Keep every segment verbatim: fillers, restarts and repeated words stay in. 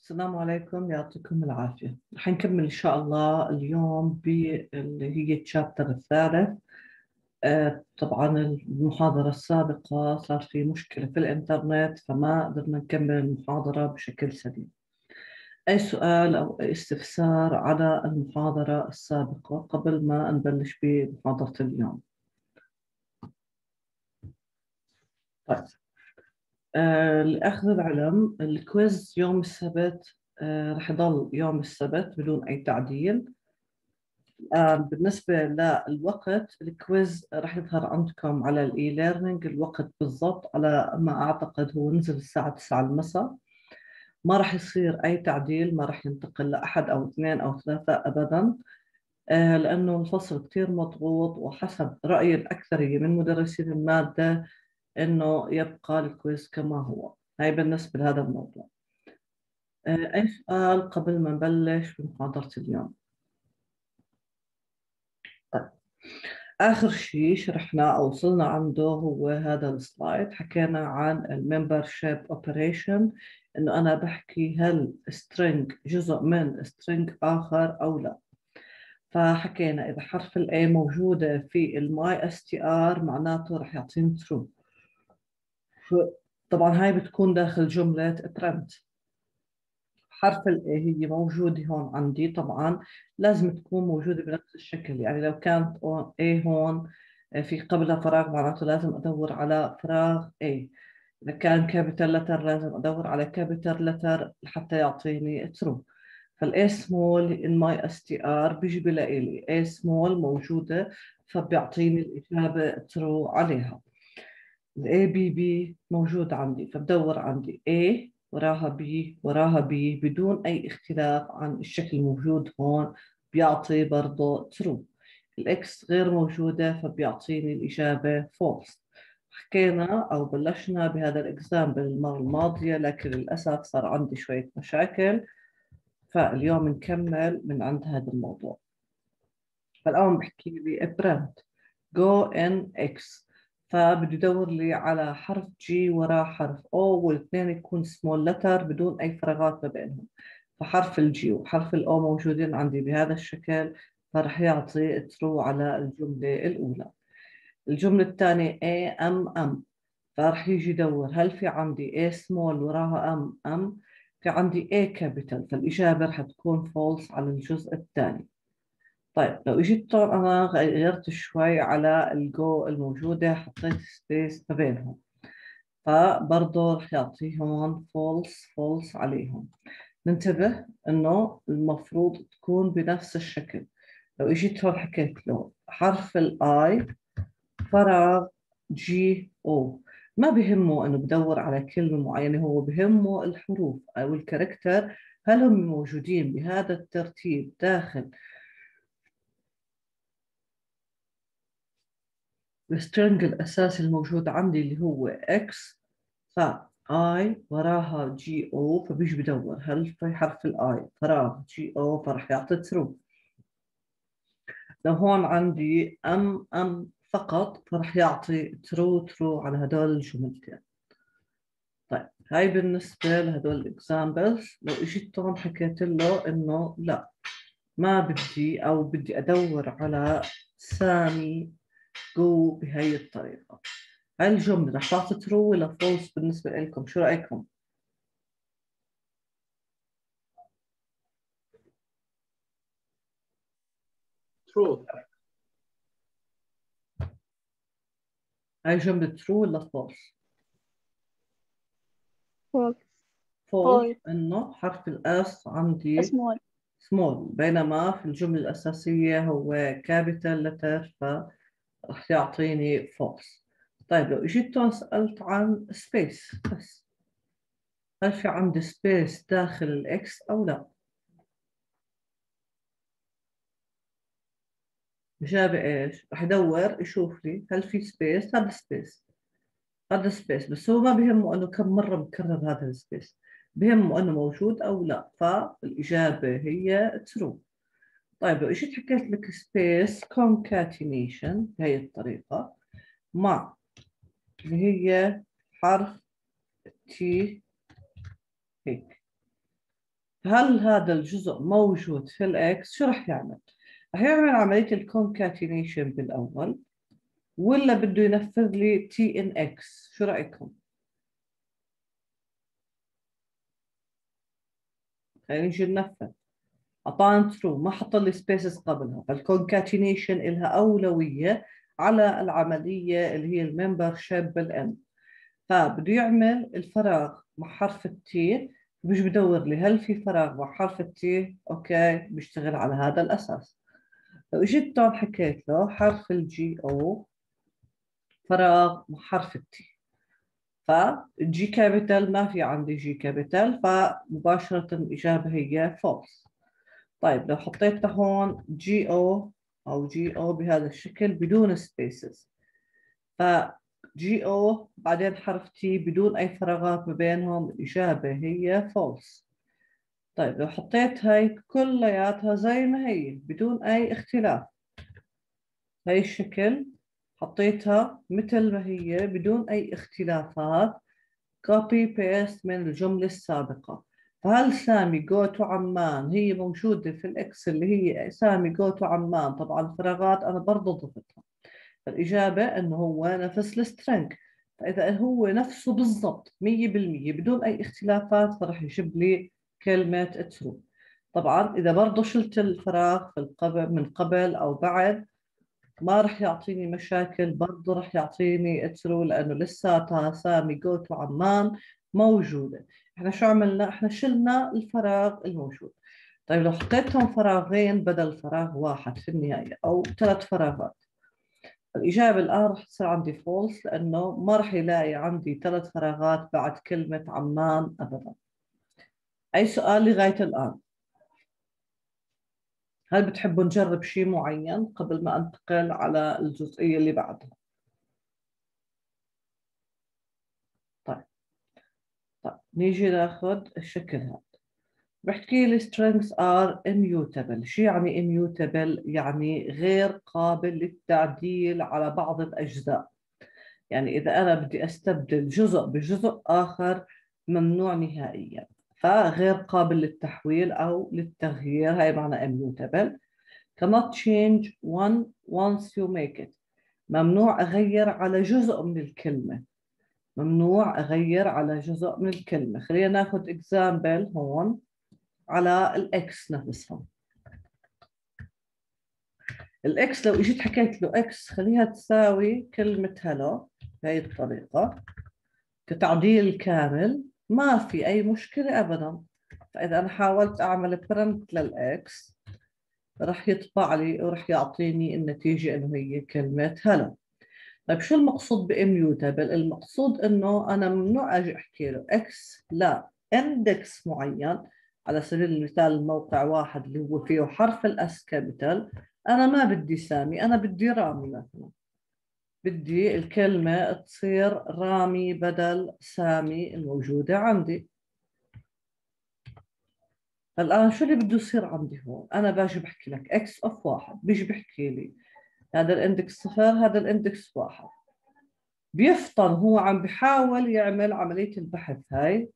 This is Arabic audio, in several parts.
السلام عليكم، يعطيكم العافية. رح نكمل إن شاء الله اليوم باللي هي الشابتر الثالث. آه طبعا المحاضرة السابقة صار في مشكلة في الإنترنت فما قدرنا نكمل المحاضرة بشكل سليم. أي سؤال أو أي استفسار على المحاضرة السابقة قبل ما نبلش بمحاضرة اليوم؟ طيب، آه لأخذ العلم الكويز يوم السبت، آه رح يضل يوم السبت بدون أي تعديل. آه بالنسبة للوقت الكويز راح يظهر عندكم على الإي ليرنينج الوقت بالضبط، على ما أعتقد هو نزل الساعة تسعة المساء. ما راح يصير أي تعديل، ما راح ينتقل لأحد أو اثنين أو ثلاثة أبدا. آه لأنه الفصل كتير مضغوط، وحسب رأي الأكثرية من مدرسين المادة إنه يبقى الكويز كما هو. هاي بالنسبة لهذا الموضوع. آه أي سؤال قبل ما نبلش بمحاضرة اليوم؟ طيب، آخر شيء شرحنا أو وصلنا عنده هو هذا السلايد. حكينا عن الممبرشيب اوبريشن، إنه أنا بحكي هل string جزء من string آخر أو لا. فحكينا إذا حرف ال A موجودة في ال myStr معناته رح يعطيني true. طبعا هاي بتكون داخل جملة print. حرف ال A هي موجودة هون عندي، طبعا لازم تكون موجودة بنفس الشكل. يعني لو كانت A هون في قبلها فراغ معناته لازم أدور على فراغ A. إذا كان كابيتال لتر لازم أدور على كابيتال لتر لحتى يعطيني true. فال A small in my str بيجي بلاقي لي A small موجودة، فبيعطيني الإجابة true عليها. ال A B B موجود عندي، فبدور عندي A وراها بي وراها بي بدون أي اختلاف عن الشكل الموجود هون، بيعطي برضه true. الإكس غير موجودة فبيعطيني الإجابة false. حكينا أو بلشنا بهذا الإكزامبل المرة الماضية، لكن للأسف صار عندي شوية مشاكل، فاليوم نكمل من عند هذا الموضوع. فالآن بحكي لي print go in x، فبده يدور لي على حرف جي وراه حرف O، والاثنين يكون سمول لتر بدون أي فراغات ما بينهم. فحرف الجي وحرف الأو موجودين عندي بهذا الشكل، فرح يعطي ترو على الجملة الأولى. الجملة الثانية A M M، فرح يجي يدور هل في عندي A سمول وراها M M. في عندي A كابيتال، فالإجابة رح تكون فولس على الجزء الثاني. طيب لو اجيت طبعا انا غيرت شوي على الجو الموجودة، حطيت سبيس ما بينهم، فبرضه رح يعطيه هون فولس فولس عليهم. ننتبه انه المفروض تكون بنفس الشكل. لو اجيت هون حكيت له حرف الاي فراغ جي او، ما بهمه انه بدور على كلمة معينة، هو بهمه الحروف او الكاركتر هل هم موجودين بهذا الترتيب داخل السترنج الأساسي الموجود عندي اللي هو X. ف I وراها جي أو، فبيجي بدور هل في حرف الآي فراغ جي أو، فرح يعطي true. لو هون عندي أم أم فقط فرح يعطي true true على هدول الجملتين. طيب هاي بالنسبة لهدول الإكزامبلز. لو إجيت هون حكيت له إنه لا، ما بدي أو بدي أدور على سامي جو بهاي الطريقة، هاي الجملة رح تعطي ترو ولا فولس بالنسبة لكم؟ شو رأيكم؟ true. هاي جملة ترو ولا فولس؟ false. فولس، false. إنه حرف الأس عندي small. سمول، بينما في الجملة الأساسية هو كابيتال لتر، فرح يعطيني فولس. طيب لو إجيت هون سألت عن سبيس بس، هل في عندي سبيس داخل الإكس أو لا؟ إجابة إيش؟ رح يدور يشوف لي هل في سبيس. هذا سبيس، هذا سبيس، بس هو ما بهمه انه كم مرة بكرر هذا السبيس، بهمه انه موجود او لا. فالاجابة هي ترو. طيب لو اجيت حكيت لك سبيس كونكاتينيشن بهي الطريقة مع اللي هي حرف تي هيك، هل هذا الجزء موجود في الإكس؟ شو رح يعمل؟ رح يعمل عملية الكونكاتينيشن بالأول، ولا بده ينفذ لي تي إن إكس؟ شو رأيكم؟ خلينا نيجي ننفذ. أعطاني ترو، ما حط لي سبيسز قبلها، فالكونكاتينيشن إلها أولوية على العملية اللي هي الممبرشيب بالإن. فبده يعمل الفراغ مع حرف التي، مش بدور لي هل في فراغ مع حرف التي. اوكي، بيشتغل على هذا الاساس. لو اجيت هون حكيت له حرف الجي او فراغ مع حرف التي، فالجي كابيتال ما في عندي جي كابيتال، فمباشرة الإجابة هي فولس. طيب لو حطيت هون جي او او جي او بهذا الشكل بدون سبيسز، ف جي او بعدين حرف تي بدون أي فراغات ما بينهم، الإجابة هي false. طيب لو حطيت هاي كلياتها زي ما هي بدون أي اختلاف، هاي الشكل حطيتها مثل ما هي بدون أي اختلافات، copy paste من الجملة السابقة. فهل سامي جو تو عمان هي موجودة في الإكس اللي هي سامي جو تو عمان؟ طبعا الفراغات أنا برضه ضفتها. فالإجابة إنه هو نفس السترنج. فإذا هو نفسه بالضبط مية بالمية بدون أي اختلافات، فرح يجيب لي كلمة true. طبعا إذا برضه شلت الفراغ في القبل من قبل أو بعد ما رح يعطيني مشاكل، برضه رح يعطيني true، لأنه لساتها سامي جو تو عمان موجودة. إحنا شو عملنا؟ إحنا شلنا الفراغ الموجود. طيب لو حطيتهم فراغين بدل فراغ واحد في النهاية أو ثلاث فراغات، الإجابة الآن رح تصير عندي فولس، لأنه ما رح يلاقي عندي ثلاث فراغات بعد كلمة عمان أبدا. أي سؤال لغاية الآن؟ هل بتحبوا نجرب شيء معين قبل ما أنتقل على الجزئية اللي بعدها؟ طيب طيب نيجي ناخذ الشكل هذا. بحكي لي strings are immutable. شو يعني immutable؟ يعني غير قابل للتعديل على بعض الأجزاء. يعني إذا أنا بدي أستبدل جزء بجزء آخر ممنوع نهائيا، فغير قابل للتحويل أو للتغيير، هاي معنى immutable. cannot change one once you make it. ممنوع أغير على جزء من الكلمة، ممنوع أغير على جزء من الكلمة. خلينا ناخذ example هون على الإكس نفسها. الإكس لو إجيت حكيت له إكس خليها تساوي كلمة هلو بهي الطريقة كتعديل كامل، ما في أي مشكلة أبدا. فإذا أنا حاولت أعمل برنت للإكس رح يطبع لي ورح يعطيني النتيجة إنه هي كلمة هلا. طيب شو المقصود بإميوتابل؟ المقصود إنه أنا ممنوع أجي أحكي له إكس لا إندكس معين، على سبيل المثال الموقع واحد اللي هو فيه حرف الأس كابيتال، أنا ما بدي سامي، أنا بدي رامي مثلا، بدي الكلمة تصير رامي بدل سامي الموجودة عندي. الآن شو اللي بده يصير عندي هون؟ أنا باجي بحكي لك إكس أوف واحد، بيجي بحكي لي هذا الإندكس صفر، هذا الإندكس واحد. بيفطن هو عم بحاول يعمل عملية البحث هاي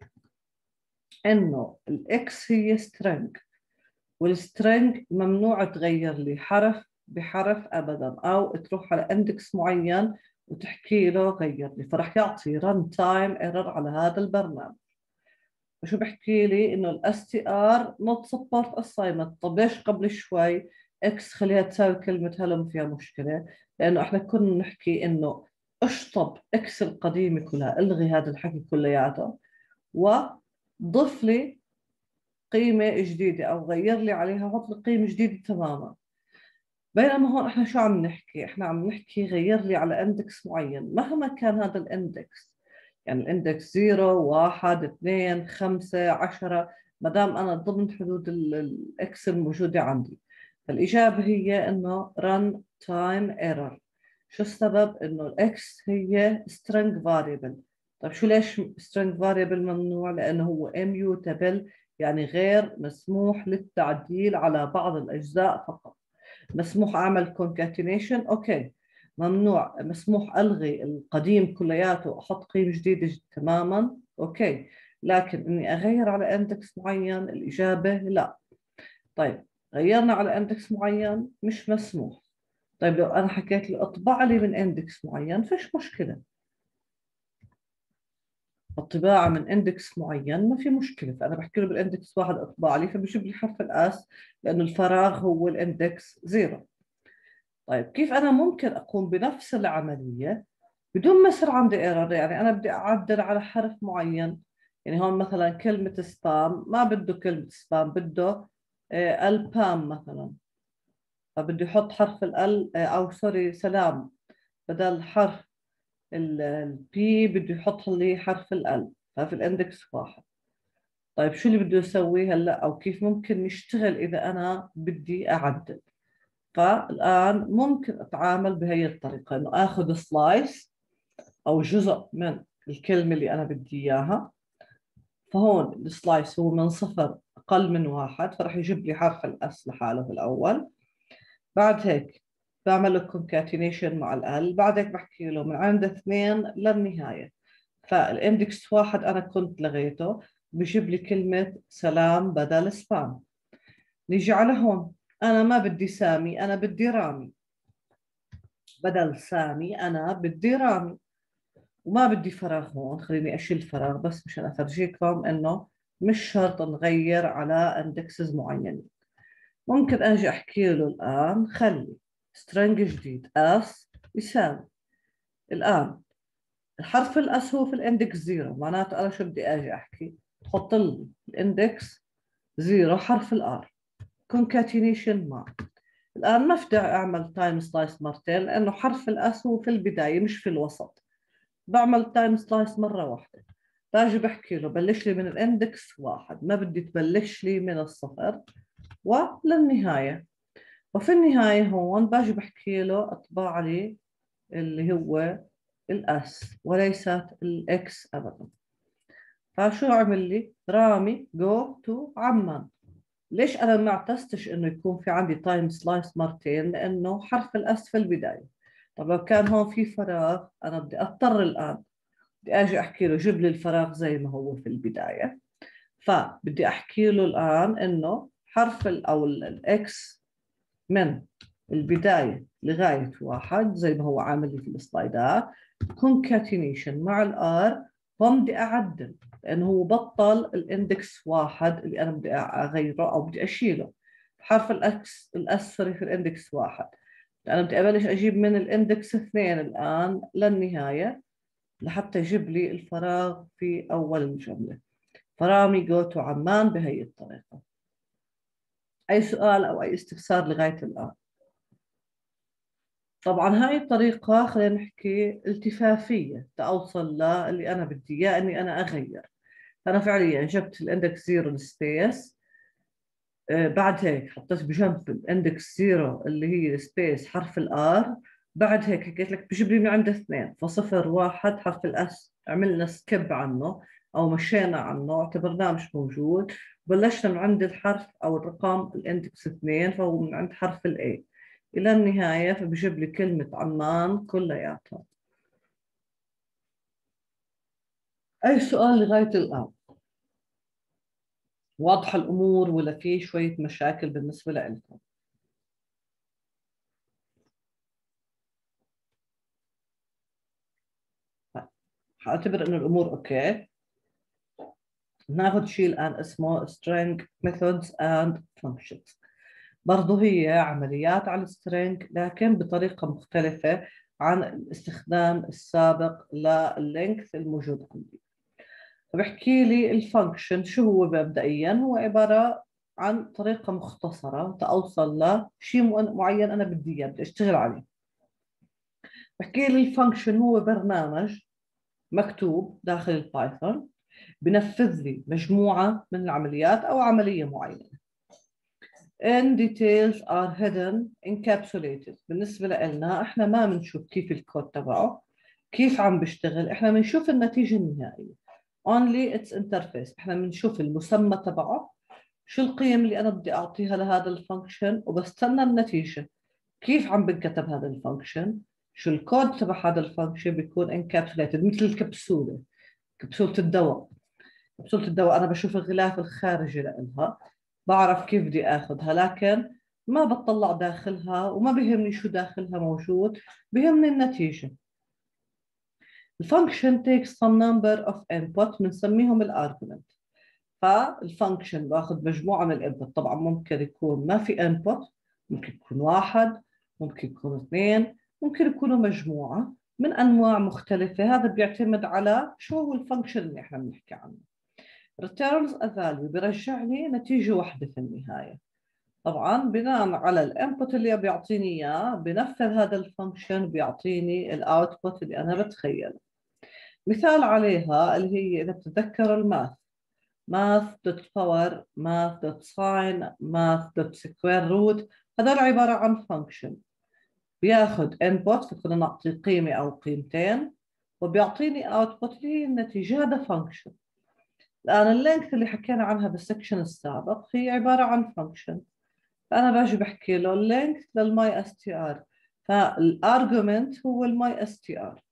إنه الإكس هي سترينج، والسترينج ممنوع تغير لي حرف بحرف أبدا، أو تروح على إندكس معين وتحكي له غير لي، فرح يعطي رن تايم ايرور على هذا البرنامج. شو بحكي لي؟ انه الاس تي ار نوت سبورت اساينمنت. طب ليش قبل شوي اكس خليها تساوي كلمه هلا ما فيها مشكله؟ لانه احنا كنا نحكي انه اشطب اكس القديمه كلها، الغي هذا الحكي كلياته وضف لي قيمه جديده او غير لي عليها، حط لي قيمه جديده تماما. بينما هون احنا شو عم نحكي؟ احنا عم نحكي غير لي على اندكس معين مهما كان هذا الاندكس، يعني الاندكس صفر واحد اثنين خمسة عشرة، ما دام انا ضمن حدود الاكس الموجودة عندي. فالاجابة هي انه run time error. شو السبب؟ انه الاكس هي string variable. طيب شو ليش string variable ممنوع؟ لانه هو immutable، يعني غير مسموح للتعديل على بعض الاجزاء فقط. مسموح اعمل concatenation اوكي، ممنوع مسموح الغي القديم كلياته واحط قيمه جديده تماما اوكي، لكن إني أغير على إندكس معين الإجابة لا. طيب غيرنا على إندكس معين مش مسموح. طيب لو أنا حكيت له اطبع لي من إندكس معين فيش مشكلة، الطباعة من إندكس معين ما في مشكلة، فأنا بحكي له بالإندكس واحد اطبع لي فبيجيب لي حرف الآس لأنه الفراغ هو الإندكس زيرو. طيب كيف أنا ممكن أقوم بنفس العملية بدون ما يصير عندي ايرور؟ يعني أنا بدي أعدل على حرف معين، يعني هون مثلا كلمة سبام ما بده كلمة سبام، بده آه، البام مثلا، فبده يحط حرف ال آه، أو سوري سلام، بدل حرف البي بده يحط لي حرف ال، ففي الاندكس واحد. طيب شو اللي بده يسوي هلا، او كيف ممكن نشتغل اذا انا بدي اعدل؟ فالان ممكن اتعامل بهي الطريقه، انه اخذ سلايس او جزء من الكلمه اللي انا بدي اياها، فهون السلايس هو من صفر اقل من واحد، فراح يجيب لي حرف الاس لحاله في الاول. بعد هيك بعمل له كونكاتينيشن مع ال، بعد هيك بحكي له من عند اثنين للنهايه. فالاندكس واحد انا كنت لغيته، بجيب لي كلمه سلام بدل سبام. نيجي على هون، انا ما بدي سامي، انا بدي رامي، بدل سامي انا بدي رامي، وما بدي فراغ هون، خليني اشيل فراغ بس مشان افرجيكم انه مش شرط نغير على اندكسز معينين. ممكن اجي احكي له الان خلي سترنج جديد اس يساوي الان الحرف الاس هو في الاندكس زيرو، معناته انا شو بدي اجي احكي؟ حط لي الاندكس زيرو حرف الار كونكاتينيشن مع. الان ما بدي اعمل تايم سلايس مرتين لانه حرف الاس هو في البدايه مش في الوسط، بعمل تايم سلايس مره واحده. باجي بحكي له بلش لي من الاندكس واحد، ما بدي تبلش لي من الصفر وللنهايه. وفي النهايه هون باجي بحكي له اطبع لي اللي هو الاس وليست الاكس ابدا. فشو عمل لي؟ رامي جو تو عمان. ليش انا ما اعتزتش انه يكون في عندي تايم سلايس مرتين؟ لانه حرف الاس في البدايه. طب لو كان هون في فراغ انا بدي اضطر الان بدي اجي احكي له جيب لي الفراغ زي ما هو في البدايه، فبدي احكي له الان انه حرف ال او الاكس من البدايه لغايه واحد زي ما هو عامل لي في السلايدات كونكاتينيشن مع الار. هون بدي اعدل لانه هو بطل الاندكس واحد اللي انا بدي اغيره او بدي اشيله، حرف الاكس الاسفري في الاندكس واحد، انا بدي ابلش اجيب من الاندكس اثنين الان للنهايه لحتى يجيب لي الفراغ في اول الجمله. فرامي جو تو عمان بهي الطريقه. اي سؤال او اي استفسار لغايه الان؟ طبعا هاي الطريقة خلينا نحكي التفافية تأوصل للي أنا بدي إياه إني أنا أغير. أنا فعليا جبت الاندكس زيرو السبيس، آه بعد هيك حطيت بجنب الاندكس زيرو اللي هي سبيس حرف الآر، بعد هيك حكيت لك بجيب لي من عند اثنين، فصفر واحد حرف الأس عملنا سكيب عنه أو مشينا عنه اعتبرناه مش موجود، بلشنا من عند الحرف أو الرقم الاندكس اثنين فهو من عند حرف الإي إلى النهاية، فبجيب لي كلمة عمان كلياتها. أي سؤال لغاية الآن؟ واضحة الأمور ولا في شوية مشاكل بالنسبة لكم؟ حاعتبر إنه الأمور أوكي. ناخذ شيء الآن اسمه string methods and functions. برضو هي عمليات على السترينج لكن بطريقة مختلفة عن الاستخدام السابق لللينكث الموجود عندي. بحكي لي الفانكشن شو هو مبدئيا؟ هو عبارة عن طريقة مختصرة تأوصل لشيء معين أنا بدي إياه بدي أشتغل عليه. بحكي لي الفانكشن هو برنامج مكتوب داخل البايثون بنفذ لي مجموعة من العمليات أو عملية معينة. in details are hidden encapsulated. بالنسبة لنا إحنا ما بنشوف كيف الكود تبعه كيف عم بيشتغل، إحنا بنشوف النتيجة النهائية only its interface. إحنا بنشوف المسمى تبعه شو القيم اللي أنا بدي أعطيها لهذا الفانكشن، وبستنى النتيجة كيف عم بنكتب هذا الفانكشن، شو الكود تبع هذا الفانكشن بيكون encapsulated مثل الكبسولة، كبسولة الدواء. كبسولة الدواء أنا بشوف الغلاف الخارجي لإلها، بعرف كيف بدي آخذها، لكن ما بطلع داخلها وما بيهمني شو داخلها موجود، بيهمني النتيجة. الفانكشن takes some number of input بنسميهم الارجمنت. فالفانكشن باخذ مجموعة من الانبوت، طبعا ممكن يكون ما في انبوت، ممكن يكون واحد، ممكن يكون اثنين، ممكن يكونوا مجموعة من أنواع مختلفة. هذا بيعتمد على شو هو الفانكشن اللي احنا بنحكي عنه. returns a value بيرجع لي نتيجة واحدة في النهاية. طبعا بناء على الانبوت اللي بيعطيني اياه بنفذ هذا الفانكشن بيعطيني الاوتبوت اللي انا بتخيله. مثال عليها اللي هي اذا بتتذكر الماث، math dot power, math dot sine, math dot square root، هذول عبارة عن function بياخذ input، فكنا نعطي قيمة أو قيمتين وبيعطيني output اللي هي النتيجة. هذا function. الآن اللينث اللي حكينا عنها بالسكشن السابق هي عبارة عن function، فأنا باجي بحكي له اللينث للماي اس تي ار، فالارجمنت هو الماي اس تي ار.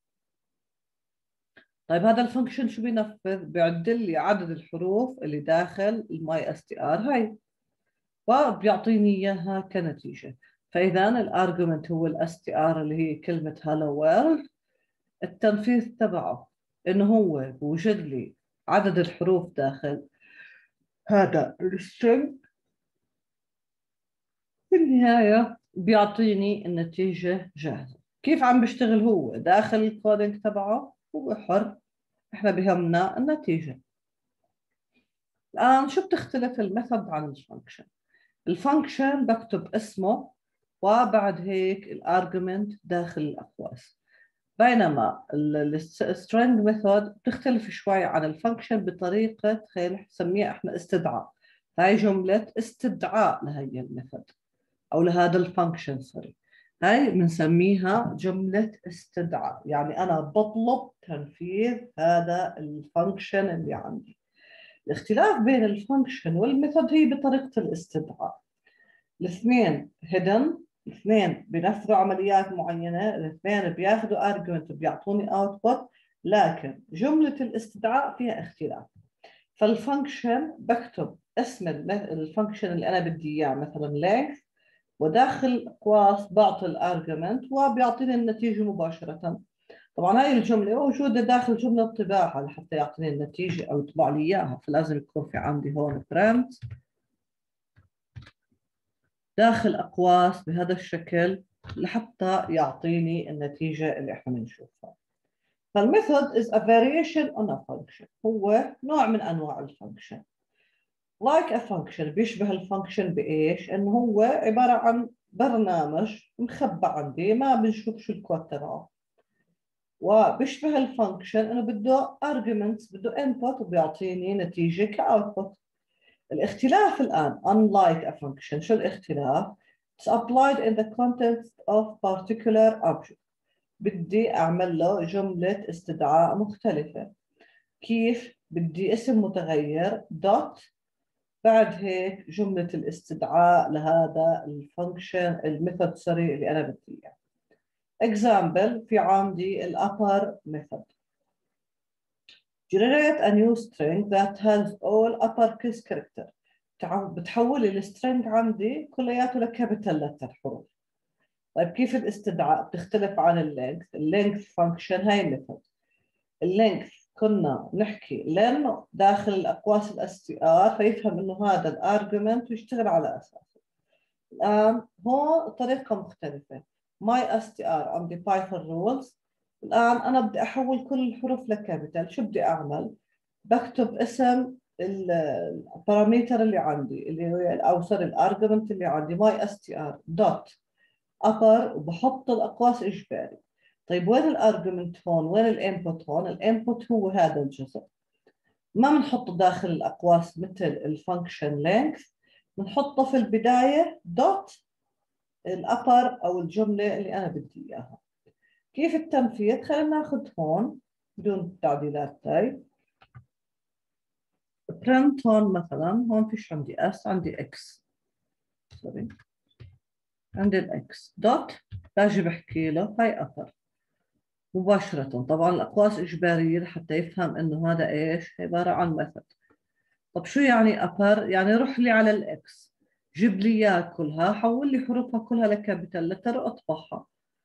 طيب هذا الفانكشن شو بينفذ؟ بيعدل لي عدد الحروف اللي داخل الماي اس تي ار هاي وبيعطيني اياها كنتيجه. فاذا الارجمنت هو الاس تي ار اللي هي كلمه هالو وورلد. التنفيذ تبعه انه هو بوجد لي عدد الحروف داخل هذا السترينج، في النهايه بيعطيني النتيجه جاهزه. كيف عم بيشتغل هو داخل الكودينج تبعه؟ هو حر، احنا بهمنا النتيجه. الآن شو بتختلف الميثود عن الفانكشن؟ الفانكشن بكتب اسمه وبعد هيك الارجمنت داخل الأقواس، بينما السترينج ميثود بتختلف شوي عن الفانكشن بطريقة خلينا نسميها احنا استدعاء. هاي جملة استدعاء لهي الميثود أو لهذا الفانكشن سوري، هاي بنسميها جملة استدعاء، يعني أنا بطلب تنفيذ هذا الفانكشن اللي عندي. الاختلاف بين الفانكشن والميثود هي بطريقة الاستدعاء. الاثنين هيدن، الاثنين بينفذوا عمليات معينة، الاثنين بياخذوا argument بيعطوني output، لكن جملة الاستدعاء فيها اختلاف. فالفانكشن بكتب اسم الفانكشن اللي أنا بدي إياه مثلا length، وداخل قواس بعطي الارجمنت وبيعطيني النتيجة مباشرة. طبعا هاي الجملة موجودة داخل جملة طباعة لحتى يعطيني النتيجة أو يطبع لي إياها، فلازم يكون في عندي هون print داخل أقواس بهذا الشكل لحتى يعطيني النتيجة اللي إحنا بنشوفها. فالميثود is a variation on a function، هو نوع من أنواع الفانكشن. like a function بيشبه الفانكشن بإيش؟ إنه هو عبارة عن برنامج مخبى عندي ما بنشوف شو الكود تبعه، وبيشبه الفانكشن انه بده arguments، بده input وبيعطيني نتيجه كاوتبوت. الاختلاف الان unlike a function، شو الاختلاف؟ It's applied in the context of particular object، بدي اعمل له جمله استدعاء مختلفه. كيف؟ بدي اسم متغير دوت بعد هيك جمله الاستدعاء لهذا الفانكشن الميثود سوري اللي انا بدي اياه. example في عندي ال upper method generate a new string that has all uppercase character، بتحول السترينج عندي كلياته لكابيتال لتر حروف. طيب كيف الاستدعاء؟ بتختلف عن اللينث. اللينث فانكشن هاي ميثود، اللينث كنا نحكي لانه داخل الاقواس الاس تي ار فيفهم انه هذا الارجيومنت ويشتغل على اساسه. الان هون طريقه مختلفه، my str عندي بايثون رولز. الان انا بدي احول كل الحروف لكابيتال. شو بدي اعمل؟ بكتب اسم البارامتر اللي عندي اللي هو او سوري الارجمنت اللي عندي my str دوت upper وبحط الاقواس اجباري. طيب وين الارجمنت هون؟ وين الانبوت هون؟ الانبوت هو هذا الجزء، ما بنحطه داخل الاقواس مثل الفانكشن length، بنحطه في البدايه دوت الابر او الجمله اللي انا بدي اياها. كيف التنفيذ؟ خلينا ناخذ هون بدون تعديلات هاي print هون مثلا، هون فيش عندي s عندي x سوري، عندي الاكس دوت باجي بحكي له هاي upper مباشرة. طبعا الأقواس إجبارية لحتى يفهم إنه هذا إيش عبارة عن ميثود. طب شو يعني upper؟ يعني روح لي على الإكس، جيب لي إياها كلها، حول لي حروفها كلها لكابيتال لتر واطبعها.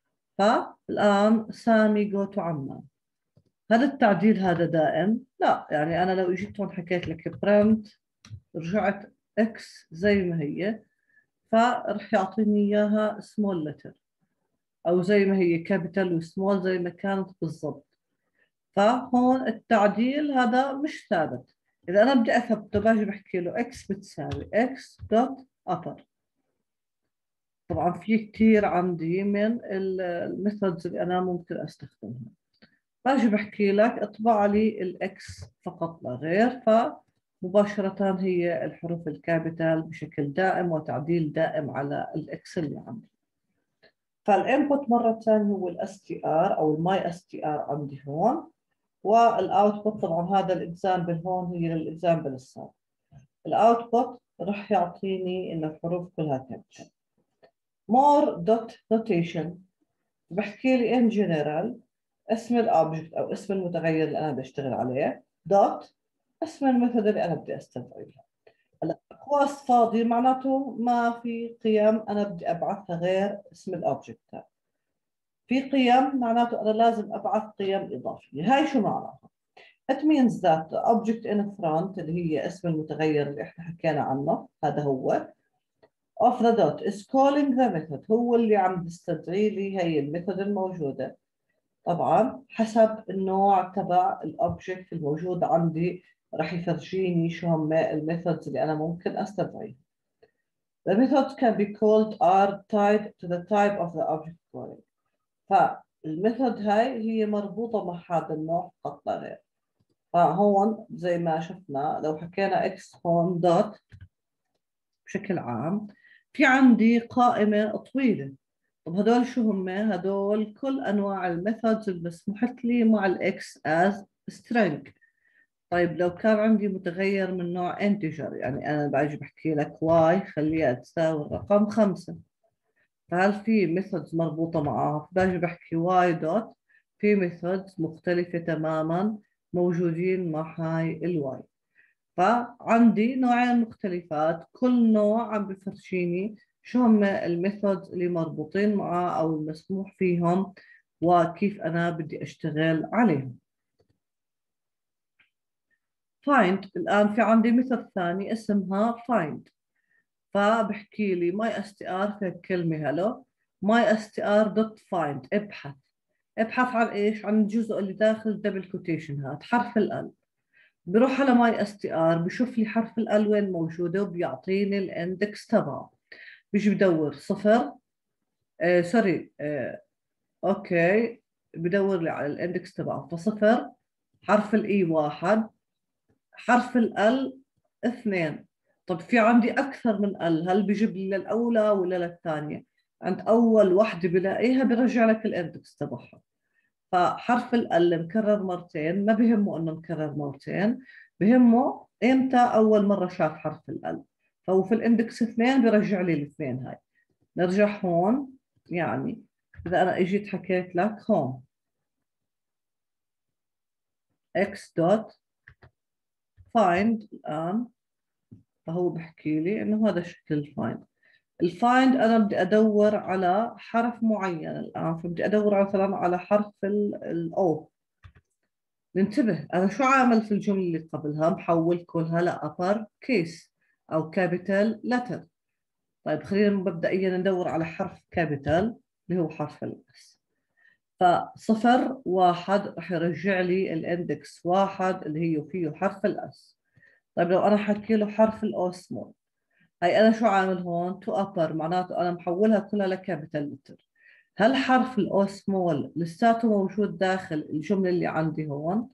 فالآن سامي جو تو عمان. هل التعديل هذا دائم؟ لا، يعني أنا لو إجيت هون حكيت لك برنت رجعت إكس زي ما هي، فرح يعطيني إياها سمول لتر، أو زي ما هي كابيتال وسمول زي ما كانت بالضبط. فهون التعديل هذا مش ثابت. إذا أنا بدي أثبته باجي بحكي له إكس بتساوي إكس دوت أبر. طبعا في كتير عندي من الميثودز اللي أنا ممكن أستخدمها. باجي بحكي لك اطبع لي الإكس فقط لا غير، فمباشرة هي الحروف الكابيتال بشكل دائم وتعديل دائم على الإكس اللي عندي. فالإنبوت مرة ثانية هو الاس تي ار أو الماي اس تي ار عندي هون، والاوتبوت طبعا هذا الاكزامبل هون هي للاكزامبل السابق. الاوتبوت راح يعطيني انه الحروف كلها كابيتال. مور دوت نوتيشن بحكي لي ان جنرال اسم الاوبجكت او اسم المتغير اللي انا بدي اشتغل عليه، دوت اسم الميثود اللي انا بدي استدعيها. هلا اقواس فاضي معناته ما في قيم انا بدي ابعثها غير اسم الاوبجكت. في قيم معناته انا لازم ابعث قيم اضافيه. هاي شو معناها؟ It means that the object in front اللي هي اسم المتغير اللي احنا حكينا عنه هذا هو of the dot is calling the method، هو اللي عم بيستدعي لي هي الميثود الموجودة. طبعا حسب النوع تبع الاوبجكت الموجود عندي راح يفرجيني شو هم الميثودز اللي انا ممكن استدعيها. The methods can be called are tied to the type of the object calling. فالميثود هاي هي مربوطة مع هذا النوع فقط لا غير. فهون زي ما شفنا لو حكينا اكس هون دوت بشكل عام، في عندي قائمة طويلة. طب هدول شو هم؟ هدول كل أنواع الميثودز اللي مسموحت لي مع الإكس as string. طيب لو كان عندي متغير من نوع integer، يعني أنا باجي بحكي لك y خليها تساوي الرقم خمسة، فهل في ميثودز مربوطة معاه؟ باجي بحكي y دوت، في ميثودز مختلفة تماما موجودين مع هاي الواي. فعندي نوعين مختلفات، كل نوع عم بفرجيني شو هم الميثودز اللي مربوطين معه أو المسموح فيهم وكيف أنا بدي أشتغل عليهم. find الآن في عندي ميثود ثاني اسمها find، فبحكي لي my str في كلمة hello my str dot find ابحث. ابحث عن ايش؟ عن الجزء اللي داخل دبل كوتيشن هاد حرف ال. بروح على ماي اس تي ار بشوف لي حرف ال وين موجوده وبيعطيني الاندكس تبعه. بيجي بدور صفر آه سوري آه اوكي بدور لي على الاندكس تبعه، فصفر، حرف الاي واحد، حرف ال اثنين. طب في عندي اكثر من ال، هل بيجيب لي للاولى ولا للثانيه؟ عند اول وحده بلاقيها برجع لك الاندكس تبعها. فحرف ال مكرر مرتين، ما بهمه انه مكرر مرتين، بهمه امتى اول مره شاف حرف ال. فهو في الاندكس اثنين برجع لي الاثنين هاي. نرجع هون، يعني اذا انا اجيت حكيت لك هون x دوت find الان، فهو بحكي لي انه هذا شكل الفايند. الفايند انا بدي ادور على حرف معين الان، فبدي ادور مثلا على حرف الاو. ننتبه أنا شو عامل في الجملة اللي قبلها؟ محول كلها لأبر كيس أو كابيتال لتر. طيب خلينا مبدئيا ندور على حرف كابيتال اللي هو حرف الإس. فصفر واحد رح يرجع لي الاندكس واحد اللي هي فيه حرف الإس. طيب لو أنا حكي له حرف الأو سمول، هاي أنا شو عامل هون؟ تو أبر، معناته أنا محولها كلها لكابيتال لتر. هل حرف الأو سمول لساته موجود داخل الجملة اللي عندي هون؟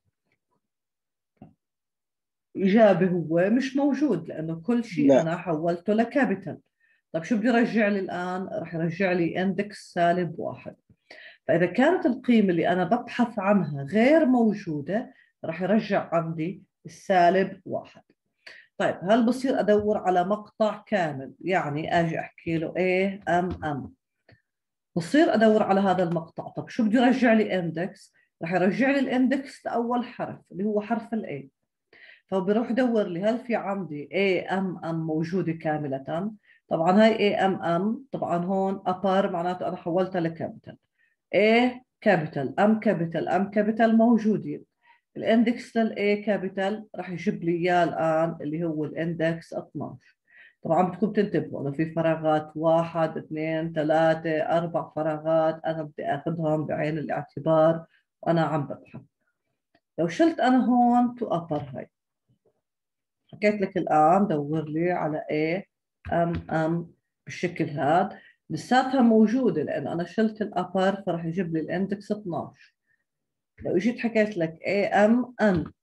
إيجابي هو مش موجود لأنه كل شيء لا. أنا حولته لكابيتال. طيب شو بده يرجع لي الآن؟ رح يرجع لي اندكس سالب واحد. فإذا كانت القيمة اللي أنا ببحث عنها غير موجودة رح يرجع عندي السالب واحد. طيب هل بصير أدور على مقطع كامل؟ يعني أجي أحكي له إيه أم أم، بصير أدور على هذا المقطع. طب شو بده يرجع لي اندكس؟ رح يرجع لي الاندكس لأول حرف اللي هو حرف الإيه. فبروح يدور لي هل في عندي A M M موجودة كاملة. طبعا هاي A M M طبعا هون upper معناته أنا حولتها لكابيتال. A كابيتال M كابيتال M كابيتال موجودين. الاندكس لل A كابيتال راح يجيب لي إياه الآن اللي هو الاندكس اثناشر. طبعا بدكم تنتبهوا إنه في فراغات واحد اثنين ثلاثة أربع فراغات أنا بدي آخذهم بعين الاعتبار وأنا عم ببحث. لو شلت أنا هون to upper هاي حكيت لك الآن دور لي على A M M بالشكل هذا لساتها موجودة لأن أنا شلت الأبر فراح يجيب لي الاندكس اثناشر. لو اجيت حكيت لك A M N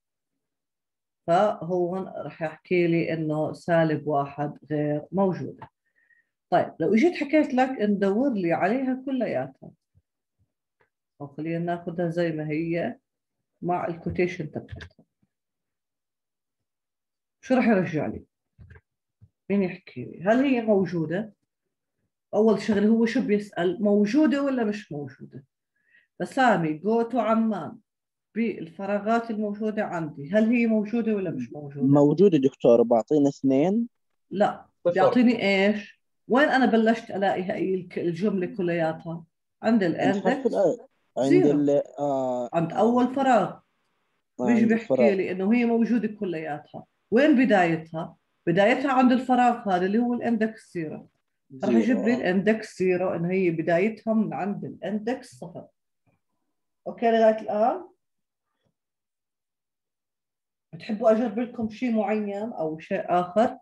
فهون راح يحكي لي إنه سالب واحد غير موجودة. طيب لو اجيت حكيت لك ندور لي عليها كلياتها أو خلينا ناخذها زي ما هي مع الكوتيشن تبعتها، شو راح يرجع لي؟ مين يحكي لي؟ هل هي موجودة؟ أول شغله هو شو بيسأل موجودة ولا مش موجودة؟ فسامي جو تو عمان بالفراغات الموجودة عندي هل هي موجودة ولا مش موجودة؟ موجودة دكتور، بعطينا اثنين. لا صفر. بيعطيني إيش؟ وين أنا بلشت ألاقي هاي الك- الجملة كلياتها؟ عند عند حرف الاندكس الآ عند زيرو، ال آه عند عند أول فراغ. آه بيجي عند بيحكي الفراغ. لي إنه هي موجودة كلياتها. وين بدايتها؟ بدايتها عند الفراغ هذا اللي هو الاندكس زيرو. راح زيرو يجيب لي آه. الاندكس زيرو إنه هي بدايتها من عند الاندكس صفر. أوكي لغاية الآن؟ بتحبوا أجرب لكم شيء معين أو شيء آخر؟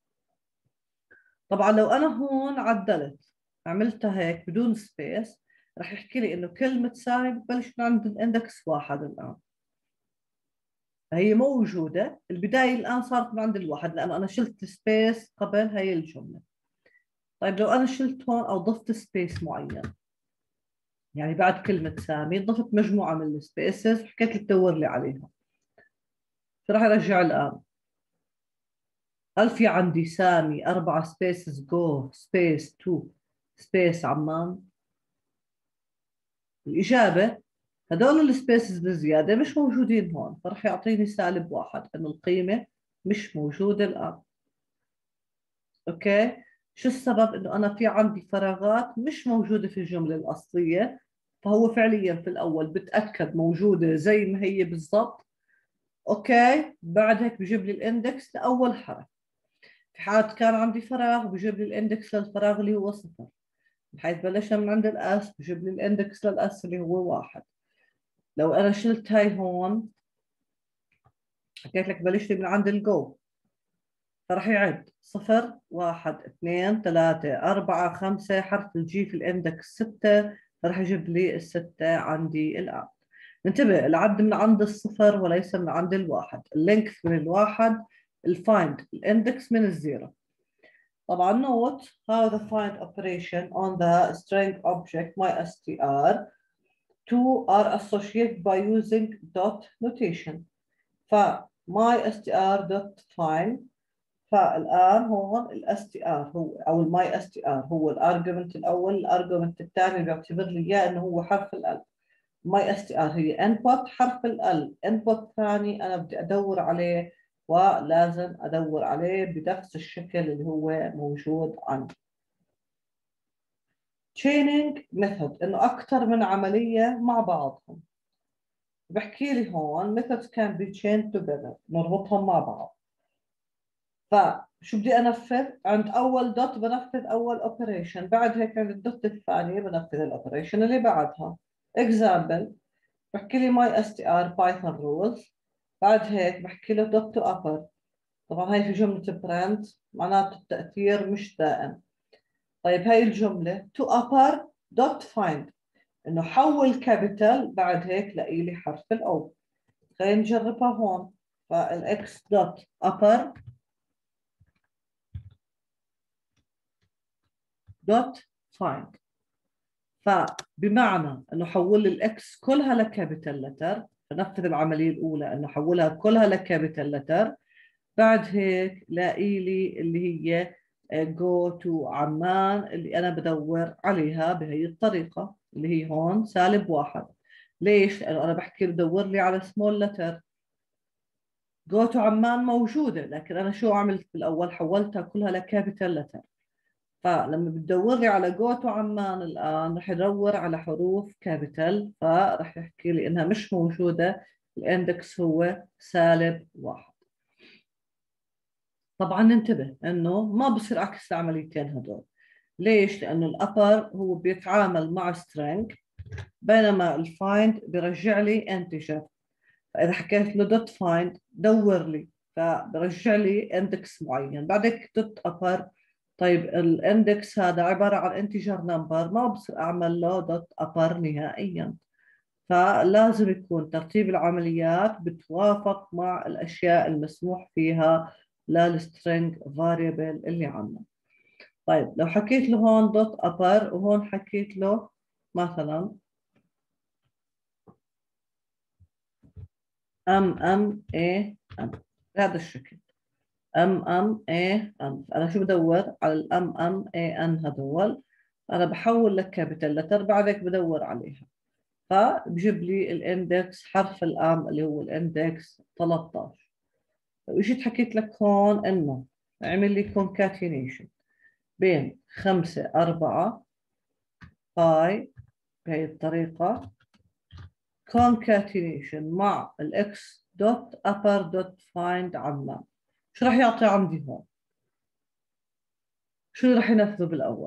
طبعا لو أنا هون عدلت عملتها هيك بدون سبيس راح يحكي لي إنه كلمة سامي بتبلش من عند الاندكس واحد الآن. فهي موجودة البداية الآن صارت من عند الواحد لأنه أنا شلت سبيس قبل هاي الجملة. طيب لو أنا شلت هون أو ضفت سبيس معين يعني بعد كلمة سامي ضفت مجموعة من السبيسز حكيت لي تدور لي عليها، شو راح يرجع الآن؟ هل في عندي سامي أربعة سبيسز جو سبيس تو سبيس عمان؟ الإجابة هدول السبيسز الزيادة مش موجودين هون فراح يعطيني سالب واحد إنه القيمة مش موجودة الآن. أوكي شو السبب؟ إنه أنا في عندي فراغات مش موجودة في الجملة الأصلية فهو فعليا في الأول بتأكد موجودة زي ما هي بالضبط. أوكي بعد هيك بجيب لي الإندكس لأول حرف. في حالة كان عندي فراغ بجيب لي الإندكس للفراغ اللي هو صفر. بحيث بلشنا من عند الأس بجيب لي الإندكس للأس اللي هو واحد. لو أنا شلت هاي هون حكيت لك بلشت من عند الجو فراح يعد صفر واحد اثنين ثلاثة أربعة خمسة حرف الجي في الإندكس ستة فراح يجيب لي الستة عندي الآن. انتبه العد من عند الصفر وليس من عند الواحد. اللينك من الواحد الفايند الإندكس من الزيرو. طبعا note how the find operation on the string object mystr two are associated by using dot notation. ف mystr dot find فالآن هون ال str هو أو ال mystr هو الارجمنت الأول. الارجمنت الثاني بيعتبر لي إياه إنه هو حرف ال mystr هي input حرف ال input ثاني أنا بدي أدور عليه ولازم أدور عليه بنفس الشكل اللي هو موجود عندي. chaining method إنه أكثر من عملية مع بعضهم. بحكي لي هون methods can be chained together نربطهم مع بعض. فشو بدي أنفذ؟ عند أول دوت بنفذ أول operation بعد هيك عند الدوت الثانية بنفذ الأوبريشن اللي بعدها. example بحكي لي mystr python rules بعد هيك بحكي له dot to upper. طبعا هاي في جملة print معناته التأثير مش دائم. طيب هاي الجملة to upper dot find إنه حول كابيتال بعد هيك لاقي لي حرف الأو. خلينا نجربها هون. فالإكس دوت upper دوت find فبمعنى إنه حول لي الإكس كلها لكابيتال لتر. فنفذ العملية الأولى إنه حولها كلها لكابيتال لتر بعد هيك لاقي لي اللي هي جو تو عمان اللي أنا بدور عليها بهي الطريقة اللي هي هون سالب واحد. ليش؟ لأنه أنا بحكي له دور لي على سمول لتر جو تو عمان موجودة، لكن أنا شو عملت بالأول؟ حولتها كلها لكابيتال لتر. فلما بتدور لي على جو تو عمان الآن رح يدور على حروف كابيتال، فرح يحكي لي إنها مش موجودة، الاندكس هو سالب واحد. طبعا ننتبه إنه ما بصير عكس العمليتين هدول. ليش؟ لأنه الأبر هو بيتعامل مع string، بينما الفايند بيرجع لي انتجر. فإذا حكيت له دوت فايند دور لي، فبرجع لي اندكس معين، بعدك دوت أبر. طيب الاندكس هذا عبارة عن انتجر نمبر، ما بصير أعمل له دوت أبر نهائيا. فلازم يكون ترتيب العمليات بتوافق مع الأشياء المسموح فيها للسترينج فاريبل اللي عندنا. طيب لو حكيت له هون دوت أبر وهون حكيت له مثلا ام ام اي ام بهذا الشكل، ام ام اي ام، انا شو بدور على الام ام اي ان هدول، انا بحول لك كابيتال لتر، بعدك بدور عليها فبجيب لي الاندكس حرف الام اللي هو الاندكس ثلاثة عشر. لو اجيت حكيت لك هون انه عمل لي كونكاتينيشن بين خمسة أربعة باي بهي الطريقة، concatenation مع الاكس دوت upper دوت find عمان، شو راح يعطي عندي هون؟ شو راح ينفذه بالأول؟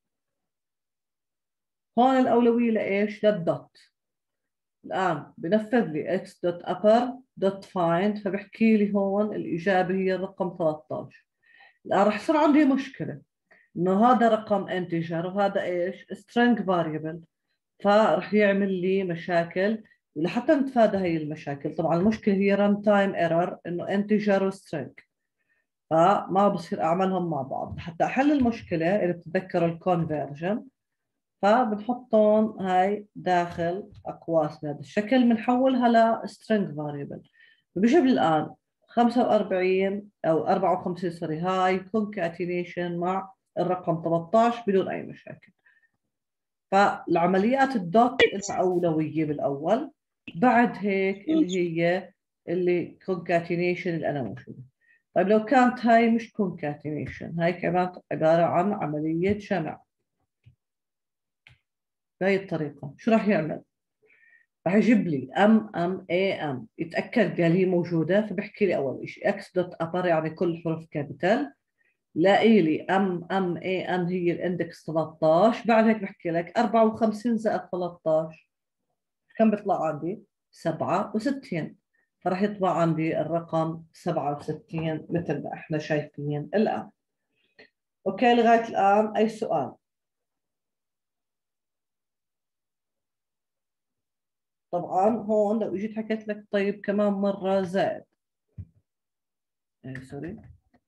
هون الأولوية لإيش؟ للدوت. الآن بنفذ لي x دوت upper دوت find، فبحكي لي هون الإجابة هي الرقم ثلاثة عشر. الآن راح يصير عندي مشكلة إنه هذا رقم integer وهذا إيش؟ string variable، فراح يعمل لي مشاكل. ولحتى نتفادى هي المشاكل، طبعا المشكلة هي run time error إنه integer و string، فما بصير أعملهم مع بعض. حتى أحل المشكلة اللي بتتذكروا الكونفرجن، فبنحطهم هاي داخل أقواس بهذا الشكل، بنحولها ل string variable. بجيب لي الآن خمسة وأربعين أو أربعة وخمسين سوري، هاي concatenation مع الرقم ثلاثة عشر بدون أي مشاكل. فالعمليات الدوت لها أولوية بالأول، بعد هيك اللي هي اللي concatenation اللي أنا موجودة. طيب لو كانت هاي مش concatenation، هاي كانت عبارة عن عملية جمع بهي الطريقة، شو راح يعمل؟ راح يجيب لي ام ام اي ام، يتأكد قال هي موجودة، فبحكي لي أول شيء اكس دوت ابر يعني كل حروف كابيتال، لاقي لي ام ام اي ان هي الاندكس ثلاثة عشر، بعد هيك بحكي لك أربعة وخمسين زائد ثلاثة عشر كم بيطلع عندي؟ سبعة وستين، فراح يطلع عندي الرقم سبعة وستين مثل ما احنا شايفين الآن. اوكي لغاية الآن أي سؤال؟ طبعا هون لو اجيت حكيت لك طيب كمان مرة زائد، ايه سوري،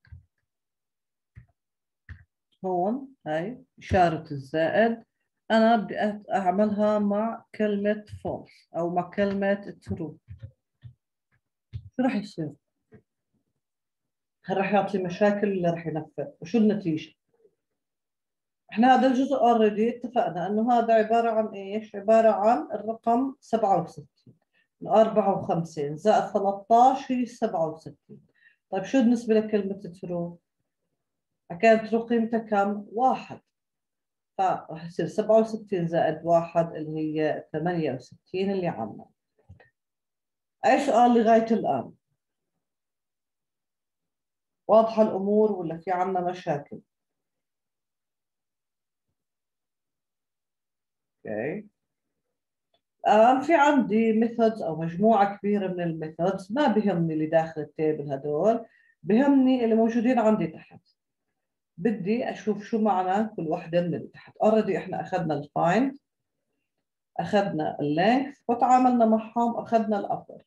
هون هاي إشارة الزائد أنا بدي أعملها مع كلمة false أو مع كلمة true، شو راح يصير؟ هل راح يعطي مشاكل ولا راح ينفذ؟ وشو النتيجة؟ احنا هذا الجزء اوريدي اتفقنا انه هذا عبارة عن ايش؟ عبارة عن الرقم سبعة وستين، أربعة وخمسين زائد ثلاثة عشر هي سبعة وستين. طيب شو بالنسبة لكلمة ترو؟ كانت ترو قيمتها كم؟ واحد، فراح يصير سبعة وستين زائد واحد اللي هي ثمانية وستين اللي عنا. أي سؤال لغاية الآن؟ واضحة الأمور ولا في عنا مشاكل؟ أوكي. الآن في عندي ميثودز أو مجموعة كبيرة من الميثودز، ما بهمني اللي داخل التيبل هدول، بهمني اللي موجودين عندي تحت. بدي أشوف شو معنى كل واحدة من اللي تحت. أوريدي إحنا أخذنا الفايند، أخذنا اللينث وتعاملنا معهم، أخذنا الأبر.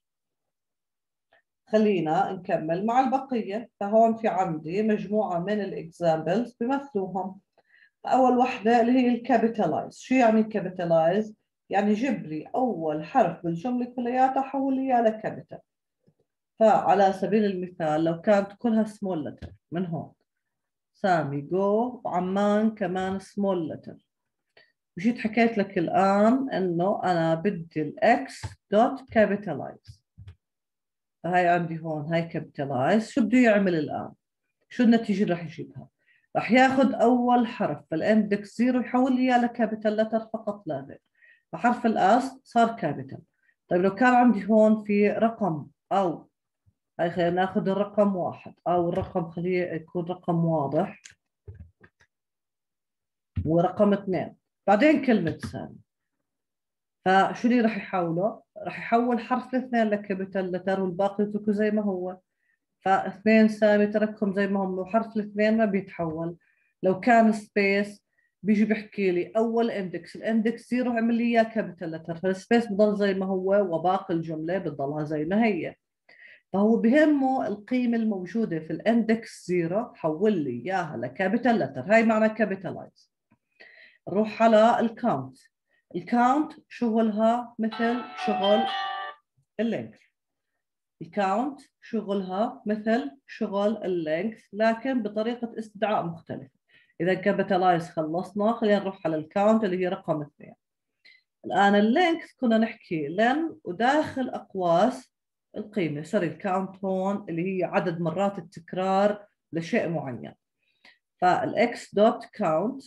خلينا نكمل مع البقية. فهون في عندي مجموعة من الإكزامبلز بمثلوهم. أول واحدة اللي هي الكابيتالايز. شو يعني كابيتالايز؟ يعني جيب لي أول حرف بالجملة كلياتها حول لي إياه لكابيتال. فعلى سبيل المثال لو كانت كلها سمول لتر من هون، سامي جو وعمان كمان سمول لتر، وجيت حكيت لك الآن إنه أنا بدي الإكس دوت كابيتالايز، هاي عندي هون هاي كابيتالايز. شو بده يعمل الآن؟ شو النتيجة اللي راح يجيبها؟ راح ياخذ أول حرف بالاندكس زيرو يحول لي إياه لكابيتال لتر فقط لا غير. فحرف الآس صار كابيتال. طيب لو كان عندي هون في رقم أو هاي خلينا ناخذ الرقم واحد أو الرقم خليه يكون رقم واضح ورقم اثنين بعدين كلمة ثانية. فشو اللي راح يحوله؟ راح يحول حرف الاثنين لكابيتال لتر والباقي يتركه زي ما هو. فاثنين سامي تركهم زي ما هم وحرف الاثنين ما بيتحول. لو كان سبيس بيجي بيحكي لي اول اندكس الاندكس زيرو عمل لي اياه كابيتال لتر فالسبيس بضل زي ما هو وباقي الجمله بتضلها زي ما هي. فهو بهمه القيمه الموجوده في الاندكس زيرو حول لي اياها لكابيتال لتر. هاي معنى كابيتالايز. نروح على الكاونت. الكاونت شغلها مثل شغل اللينك. الكاونت شغلها مثل شغل اللينث لكن بطريقة استدعاء مختلفة. إذا كابيتالايز خلصنا خلينا نروح على الكاونت اللي هي رقم اثنين. الآن اللينث كنا نحكي لن وداخل أقواس القيمة. سوري الكاونت هون اللي هي عدد مرات التكرار لشيء معين. فالإكس دوت كاونت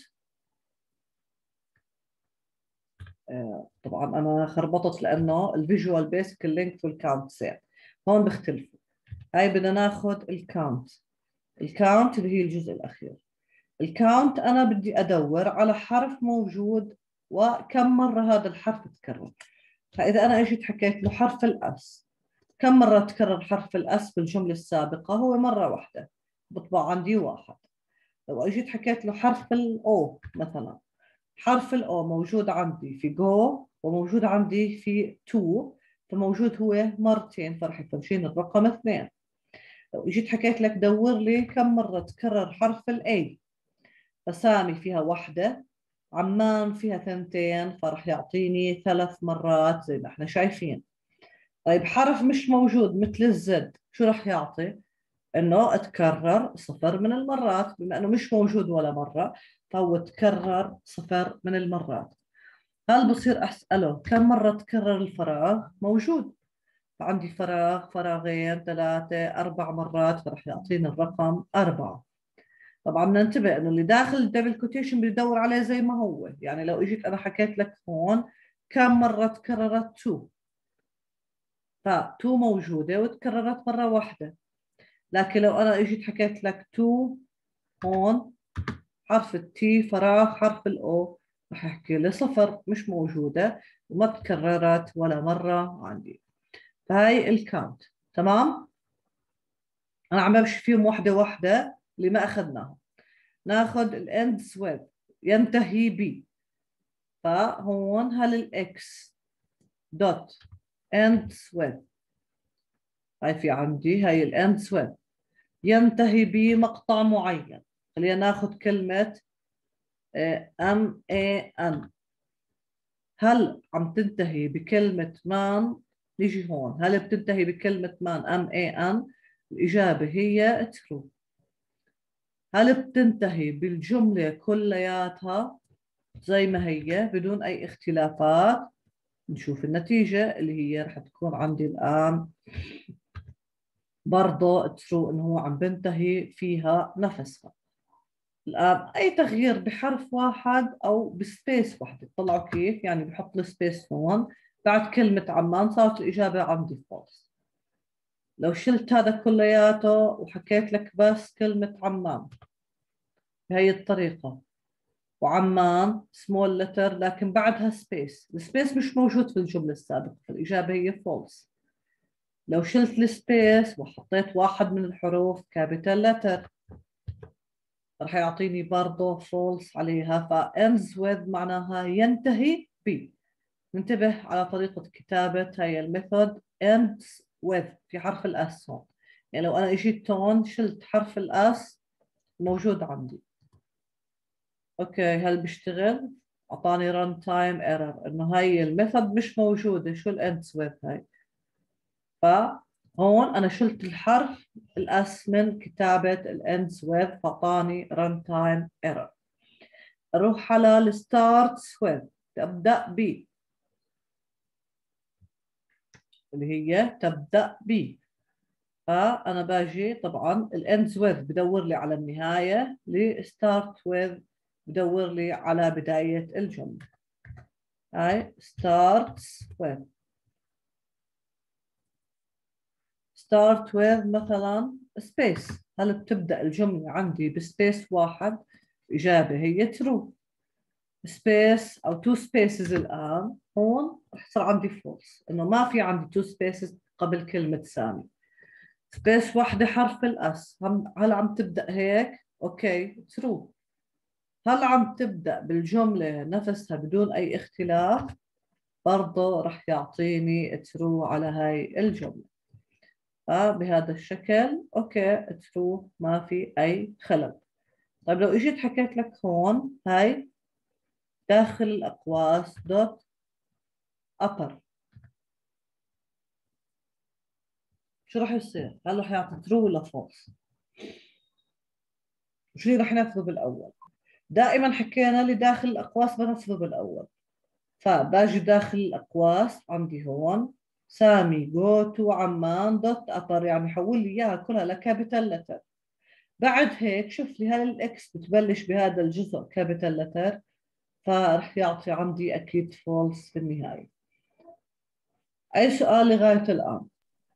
طبعا أنا خربطت لأنه الفيجوال بيسك اللينث والكاونت سيم هون بيختلفوا. هاي بدنا ناخذ الكاونت. الكاونت اللي هي الجزء الأخير. الكاونت أنا بدي أدور على حرف موجود وكم مرة هذا الحرف تكرر. فإذا أنا إجيت حكيت له حرف الأس، كم مرة تكرر حرف الأس بالجملة السابقة؟ هو مرة واحدة بطبع عندي واحد. لو إجيت حكيت له حرف الأو مثلا، حرف الأو موجود عندي في جو وموجود عندي في تو فموجود هو مرتين فرح يفرشين الرقم اثنين. لو اجيت حكيت لك دور لي كم مرة تكرر حرف الاي، فسامي فيها واحدة، عمان فيها ثنتين فرح يعطيني ثلاث مرات زي ما احنا شايفين. طيب حرف مش موجود مثل الزد شو راح يعطي؟ انه تكرر صفر من المرات. بما انه مش موجود ولا مرة فهو تكرر صفر من المرات. هل بصير اسأله كم مرة تكرر الفراغ؟ موجود. فعندي فراغ فراغين ثلاثة أربع مرات فرح يعطيني الرقم أربعة. طبعا ننتبه إنه اللي داخل الدبل كوتيشن بدور عليه زي ما هو. يعني لو إجيت أنا حكيت لك هون كم مرة تكررت تو، فتو موجودة وتكررت مرة واحدة. لكن لو أنا إجيت حكيت لك تو هون حرف التي فراغ حرف الأو رح يحكي لي صفر مش موجودة وما تكررت ولا مرة عندي. فهاي الكاونت. تمام؟ أنا عم بمشي فيهم واحدة واحدة اللي ما أخذناهم. ناخذ الإندز ويب ينتهي ب. فهون هل الإكس دوت إندز ويب، هاي في عندي هاي الإندز ويب ينتهي بمقطع معين. خلينا ناخذ كلمة ام اي ان. هل عم تنتهي بكلمة مان؟ نيجي هون هل بتنتهي بكلمة مان ام اي ان؟ الإجابة هي ترو. هل بتنتهي بالجملة كلياتها زي ما هي بدون أي اختلافات؟ نشوف النتيجة اللي هي رح تكون عندي الآن برضه ترو إنه هو عم بنتهي فيها نفسها. الآن أي تغيير بحرف واحد أو بسبيس واحدة طلعوا كيف؟ يعني بحط السبيس هون بعد كلمة عمان صارت الإجابة عندي فولس. لو شلت هذا كلياته وحكيت لك بس كلمة عمان بهي الطريقة وعمان سمول لتر لكن بعدها سبيس، السبيس مش موجود في الجملة السابقة فالإجابة هي فولس. لو شلت السبيس وحطيت واحد من الحروف كابيتال لتر رح يعطيني برضه فولس عليها. فإنز with معناها ينتهي ب. ننتبه على طريقة كتابة هاي الميثود ends with في حرف الأس هون. يعني لو أنا إجيت هون شلت حرف الأس موجود عندي. أوكي هل بيشتغل؟ أعطاني run time error إنه هاي الميثود مش موجودة. شو الends with هاي؟ فهون أنا شلت الحرف الأس من كتابة الends with فأعطاني run time error. أروح على الستارتس with تبدأ ب اللي هي تبدأ ب. فأنا باجي طبعا الends with بدور لي على النهاية، ل start with بدور لي على بداية الجملة. هاي starts with start with مثلا space. هل بتبدأ الجملة عندي بسبيس واحد؟ الإجابة هي true. سبيس أو two spaces الآن هون رح يصير عندي false، إنه ما في عندي two spaces قبل كلمة سامي. سبيس واحدة حرف الأس، هل عم تبدأ هيك؟ أوكي true. هل عم تبدأ بالجملة نفسها بدون أي اختلاف؟ برضه رح يعطيني true على هاي الجملة. فبهذا الشكل أوكي true، ما في أي خلل. طيب لو اجيت حكيت لك هون هاي داخل الأقواس دوت upper، شو راح يصير؟ هل راح يعطي true ولا false؟ شو اللي راح ناخذه بالأول؟ دائما حكينا اللي داخل الأقواس بناخذه بالأول. فباجي داخل الأقواس عندي هون سامي جو تو عمان دوت أبر، يعني حول لي إياها كلها لكابيتال لتر. بعد هيك شوف لي هل الإكس بتبلش بهذا الجزء كابيتال لتر، فرح يعطي عندي أكيد فولس في النهاية. أي سؤال لغاية الآن؟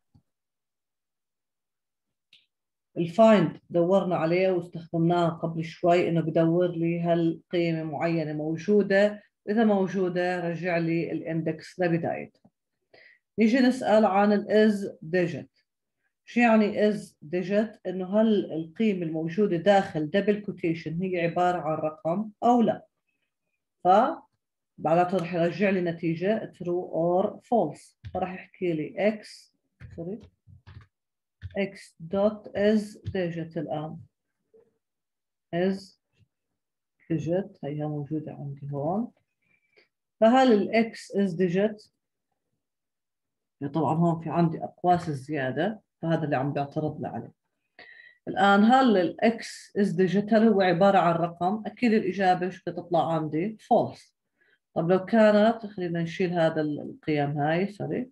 الفايند دورنا عليه واستخدمناه قبل شوي، إنه بدور لي هل قيمة معينة موجودة، إذا موجودة رجع لي الإندكس لبدايتها. نيجي نسأل عن الإز ديجيت. شو يعني إز ديجيت؟ إنه هل القيمة الموجودة داخل دبل كوتيشن هي عبارة عن رقم أو لا؟ ف بعدها رح يرجع لي نتيجة true or false. فراح يحكي لي x sorry x dot is digit. الآن is digit هيها موجودة عندي هون. فهل ال x is digit؟ طبعا هون في عندي أقواس الزيادة، فهذا اللي عم بيعترض لي عليه. الآن هل ال x is digit هل هو عبارة عن رقم؟ أكيد الإجابة شو بتطلع عندي false. طب لو كانت، خلينا نشيل هذا القيم هاي سوري،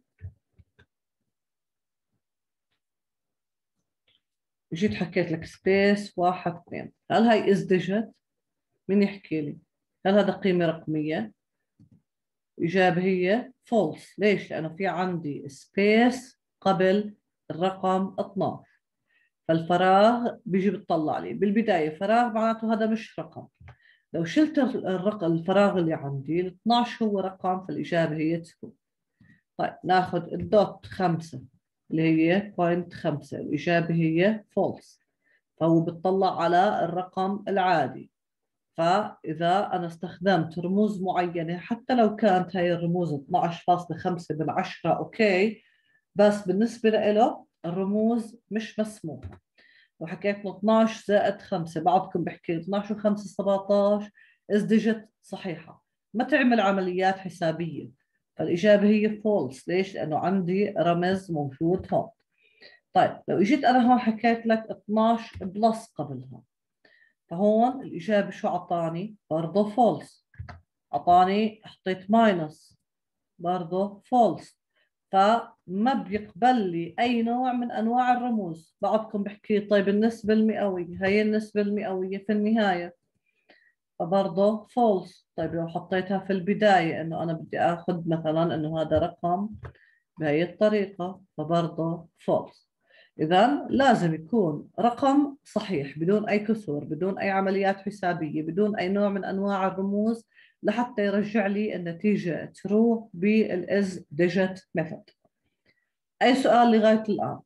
جيت حكيت لك سبيس واحد اثنين، هل هاي از ديجيت؟ مين يحكي لي؟ هل هذا قيمة رقمية؟ الإجابة هي فولس. ليش؟ لأنه في عندي سبيس قبل الرقم اثناشر، فالفراغ بيجي بتطلع لي بالبداية فراغ، معناته هذا مش رقم. لو شلت الرقم الفراغ اللي عندي ال اثناشر هو رقم، فالإجابة هي تكون. طيب ناخذ الدوت خمسة اللي هي بوينت خمسة، الإجابة هي فولس، فهو بتطلع على الرقم العادي. فإذا أنا استخدمت رموز معينة حتى لو كانت هاي الرموز اثناشر فاصلة خمسة من عشرة أوكي، بس بالنسبة له الرموز مش مسموحة. لو حكيت له اثناشر زائد خمسة، بعضكم بحكي اثناشر و5 سبعطعش، إز ديجيت صحيحة، ما تعمل عمليات حسابية. فالإجابة هي فولس. ليش؟ لأنه عندي رمز موجود هون. طيب لو اجيت انا هون حكيت لك اثناشر بلس قبلها، فهون الاجابه شو اعطاني؟ برضه فولس. اعطاني حطيت ماينس، برضه فولس. فما بيقبل لي اي نوع من انواع الرموز. بعضكم بحكي طيب النسبه المئويه، هي النسبه المئويه في النهايه، فبرضه فولس. طيب لو حطيتها في البدايه انه انا بدي اخذ مثلا انه هذا رقم بهي الطريقه، فبرضه فولس. إذا لازم يكون رقم صحيح بدون أي كسور، بدون أي عمليات حسابية، بدون أي نوع من أنواع الرموز، لحتى يرجع لي النتيجة true بالإز ديجيت ميثود. أي سؤال لغاية الآن؟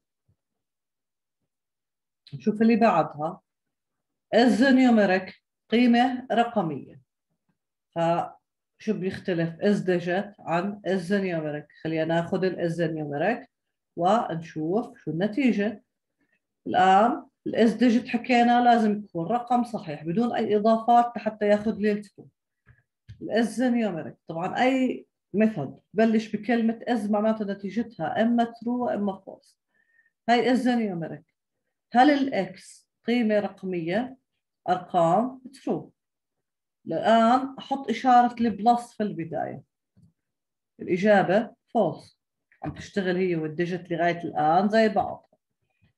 نشوف اللي بعدها. إز نيوميريك قيمة رقمية، فشو بيختلف إز ديجيت عن إز نيوميريك؟ خلينا ناخذ الإز نيوميريك ونشوف شو النتيجة. الآن الاس ديجيت حكينا لازم يكون رقم صحيح بدون أي إضافات لحتى ياخذ لي الترو. الاس نيوميريك طبعا أي ميثود بلش بكلمة از معناته نتيجتها إما ترو وإما فولس. هاي از نيوميريك. هل الإكس قيمة رقمية؟ أرقام ترو. الآن أحط إشارة البلس في البداية، الإجابة فولس. عم تشتغل هي والديجيت لغاية الآن زي بعض.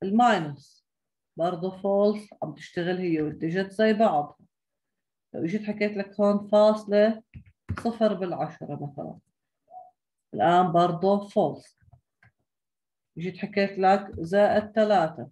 الماينس برضه فولس، عم تشتغل هي والديجيت زي بعض. لو جيت حكيت لك هون فاصلة صفر بالعشرة مثلا، الآن برضه فولس. جيت حكيت لك زائد ثلاثة،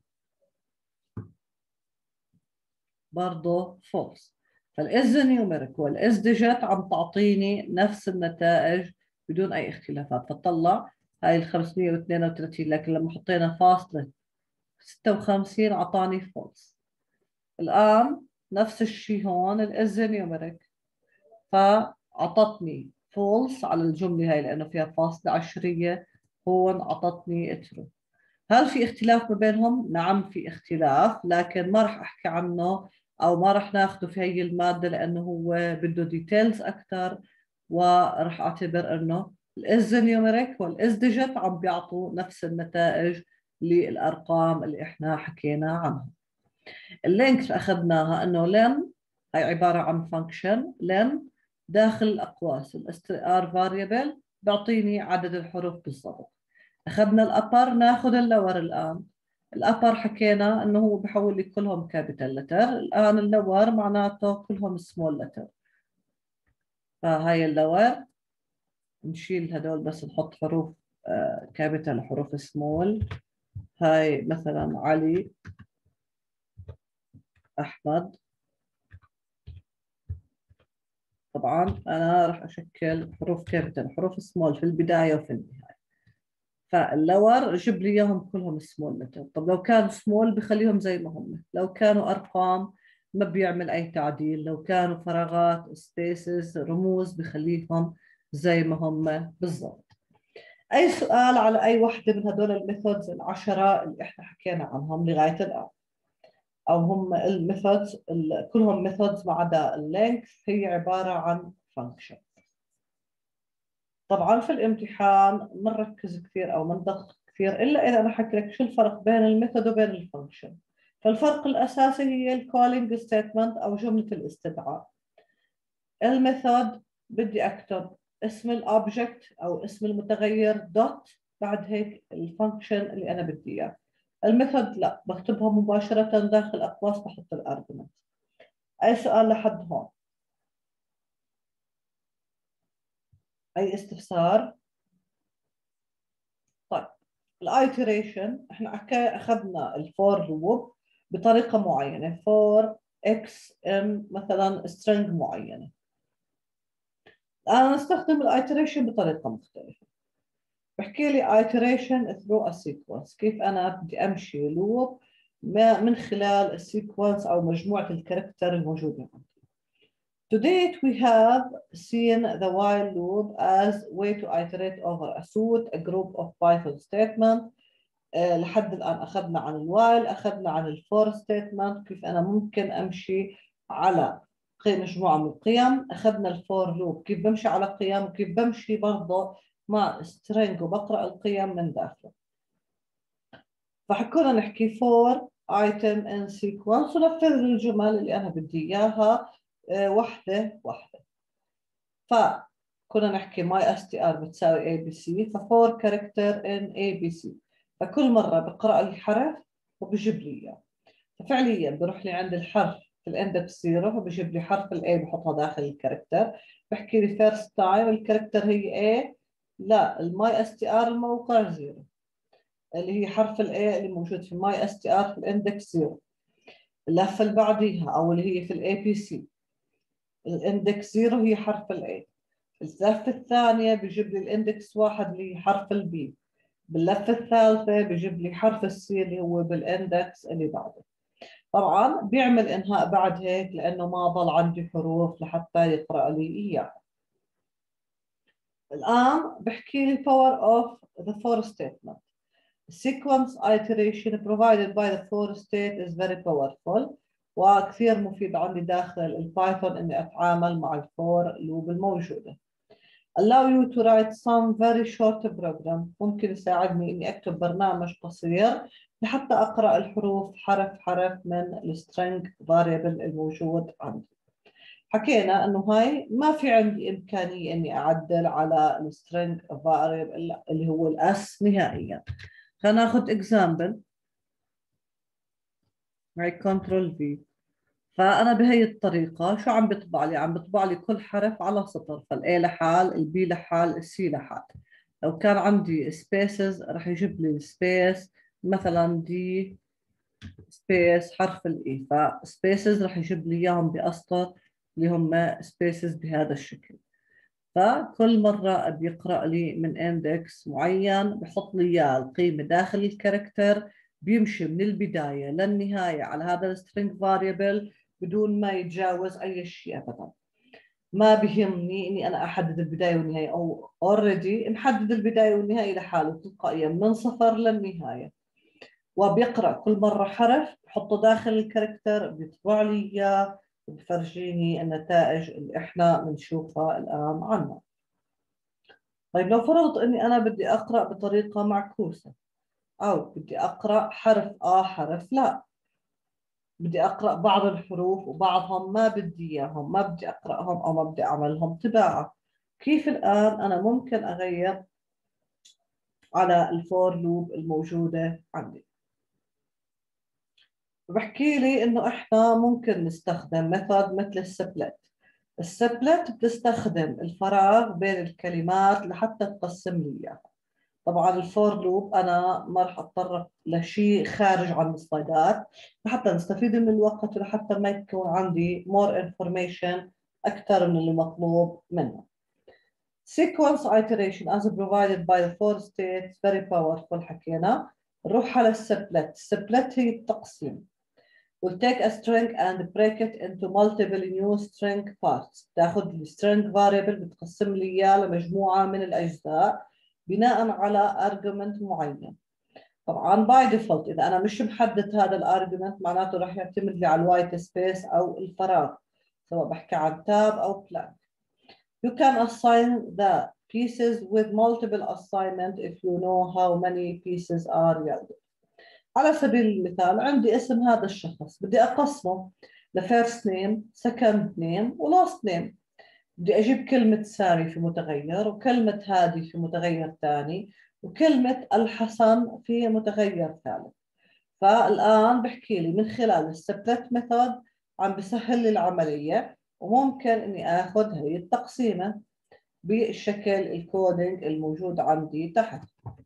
برضه فولس. فالاز نيوميريك والاز ديجيت عم تعطيني نفس النتائج بدون اي اختلافات. فطلع هاي ال خمسمية واثنين وثلاثين، لكن لما حطينا فاصلة ستة وخمسين اعطاني فولس. الان نفس الشيء هون الاز نيوميريك، فاعطتني فولس على الجمله هاي لانه فيها فاصله عشريه، هون اعطتني ترو. هل في اختلاف ما بينهم؟ نعم في اختلاف، لكن ما راح احكي عنه او ما راح ناخده في هي الماده لانه هو بده ديتيلز اكثر، وراح اعتبر انه الاز نيوميريك والاز ديجيت عم بيعطوا نفس النتائج للارقام اللي احنا حكينا عنها. اللينكس اخذناها انه لن هي عباره عن فانكشن لن داخل الاقواس الاستر فاريبل بيعطيني عدد الحروف بالضبط. اخذنا الابر، ناخذ اللور. الان الابر حكينا انه هو بحول لي كلهم كابيتال لتر، الان اللور معناته كلهم سمول لتر. فهاي اللور نشيل هدول بس نحط حروف كابيتال وحروف سمول. هاي مثلا علي، احمد. طبعا انا راح اشكل حروف كابيتال حروف سمول في البدايه وفي النهايه. فاللور جيب لي اياهم كلهم سمول لتر. طب لو كان سمول بخليهم زي ما هم، لو كانوا ارقام ما بيعمل اي تعديل، لو كانوا فراغات سبيسز رموز بخليهم زي ما هم بالضبط. اي سؤال على اي وحده من هدول الميثودز العشره اللي احنا حكينا عنهم لغايه الان؟ او هم الميثودز كلهم ميثودز ما عدا اللينكس هي عباره عن فانكشن. طبعا في الامتحان ما نركز كثير او ما ندقق كثير الا اذا انا حكي لك شو الفرق بين الميثود وبين الفانكشن. فالفرق الاساسي هي الكولينج ستيتمنت او جمله الاستدعاء. الميثود بدي اكتب اسم الاوبجكت او اسم المتغير دوت، بعد هيك الفانكشن اللي انا بدي اياه. الميثود لا، بكتبها مباشره داخل اقواس، بحط الارجمنت. اي سؤال لحد هون؟ اي استفسار؟ طيب الايتريشن احنا اخذنا الفور لوب بطريقه معينه، فور اكس ام مثلا سترينج معينه. انا استخدم الايتريشن بطريقه مختلفه. بحكي لي ايتريشن ثرو ا سيكونس، كيف انا بدي امشي لوب من خلال السيكونس او مجموعه الكاركتر الموجوده عندي. To date, we have seen the while loop as way to iterate over a suite, a group of Python statements. أه لحد الآن أخذنا عن الوايل، أخذنا عن الفور ستيتمنت، كيف أنا ممكن أمشي على مجموعة من القيم. أخذنا الفور لوب كيف بمشي على قيم، وكيف بمشي برضه مع string وبقرأ القيم من داخله. فحكونا نحكي فور item in sequence ونفذ الجمل اللي أنا بدي إياها وحدة وحدة. فكنا نحكي my str بتساوي abc، ففور كاركتر in abc، فكل مرة بقرأ لي حرف وبجيب لي إياه. ففعليا بروح لي عند الحرف في الاندكس زيرو، فبجيب لي حرف الاي بحطها داخل الكاركتر. بحكي لي فيرست تايم الكاركتر هي اي، لا الماي اس تي ار الموقع زيرو، اللي هي حرف الاي اللي موجود في ماي اس تي ار في الاندكس زيرو. اللفة اللي بعديها او اللي هي في الاي بي سي الاندكس زيرو هي حرف الاي. اللفة الثانية بجيب لي الاندكس واحد اللي هي حرف البي. باللفة الثالثة بجيب لي حرف السي اللي هو بالاندكس اللي بعده. طبعا بيعمل انهاء بعد هيك لانه ما ضل عندي حروف لحتى يقرأ لي اياها. الان بحكي لي power of the for statement. sequence iteration provided by the for state is very powerful وكثير مفيد عندي داخل البايثون اني اتعامل مع الفور لوب الموجوده. allow you to write some very short program، ممكن يساعدني اني اكتب برنامج قصير لحتى اقرا الحروف حرف حرف من السترينج فاريبل الموجود عندي. حكينا انه هاي ما في عندي امكانيه اني اعدل على السترينج فاريبل اللي هو الاس نهائيا. خلينا ناخذ اكزامبل. هاي كنترول في. فأنا بهي الطريقة شو عم بيطبع لي؟ عم بيطبع لي كل حرف على سطر، فالA لحال، البي لحال، السي لحال. لو كان عندي سبيسز رح يجيب لي سبيس، مثلا دي سبيس حرف الإي، فسبيسز رح يجيب لي إياهم بأسطر اللي هم سبيسز بهذا الشكل. فكل مرة بيقرأ لي من اندكس معين بحط لي إياه القيمة داخل الكاركتر، بيمشي من البداية للنهاية على هذا السترينج فاريبل بدون ما يتجاوز أي شيء أبدا. ما بيهمني إني أنا أحدد البداية والنهاية، أو أوريدي محدد البداية والنهاية لحاله تلقائيا من صفر للنهاية. وبيقرأ كل مرة حرف بحطه داخل الكاركتر، بيطبع لي إياه، بفرجيني النتائج اللي إحنا بنشوفها الآن عنا. طيب لو فرضت إني أنا بدي أقرأ بطريقة معكوسة، أو بدي أقرأ حرف آه حرف لا، بدي أقرأ بعض الحروف وبعضهم ما بدي إياهم، ما بدي أقرأهم أو ما بدي أعملهم طباعة. كيف الآن أنا ممكن أغير على الفور لوب الموجودة عندي؟ بحكي لي إنه إحنا ممكن نستخدم ميثود مثل السبلت. السبلت بتستخدم الفراغ بين الكلمات لحتى تقسم لي إياها. طبعا الفور لوب أنا ما راح أتطرق لشيء خارج عن السلايدات لحتى نستفيد من الوقت ولحتى ما يكون عندي more information أكثر من اللي مطلوب منه. Sequence iteration as provided by the four states very powerful حكينا. نروح على السبلت. السبلت هي التقسيم. We'll take a string and break it into multiple new string parts. تاخذ الstring variable بتقسم لي إياه لمجموعة من الأجزاء بناء على argument معين. طبعا by default إذا أنا مش محدد هذا الargument معناته راح يعتمد لي على الوايت سبيس أو الفراغ، سواء بحكي عن tab أو blank. You can assign the pieces with multiple assignment if you know how many pieces are yielded. على سبيل المثال عندي اسم هذا الشخص، بدي أقسمه لفيرست نيم، سكند نيم، ولاست نيم. بدي أجيب كلمة ساري في متغير، وكلمة هادي في متغير ثاني، وكلمة الحسن في متغير ثالث. فالآن بحكي لي من خلال السبلت ميثود عم بسهل لي العملية، وممكن إني آخذ هي التقسيمة بالشكل الكودينج الموجود عندي تحت.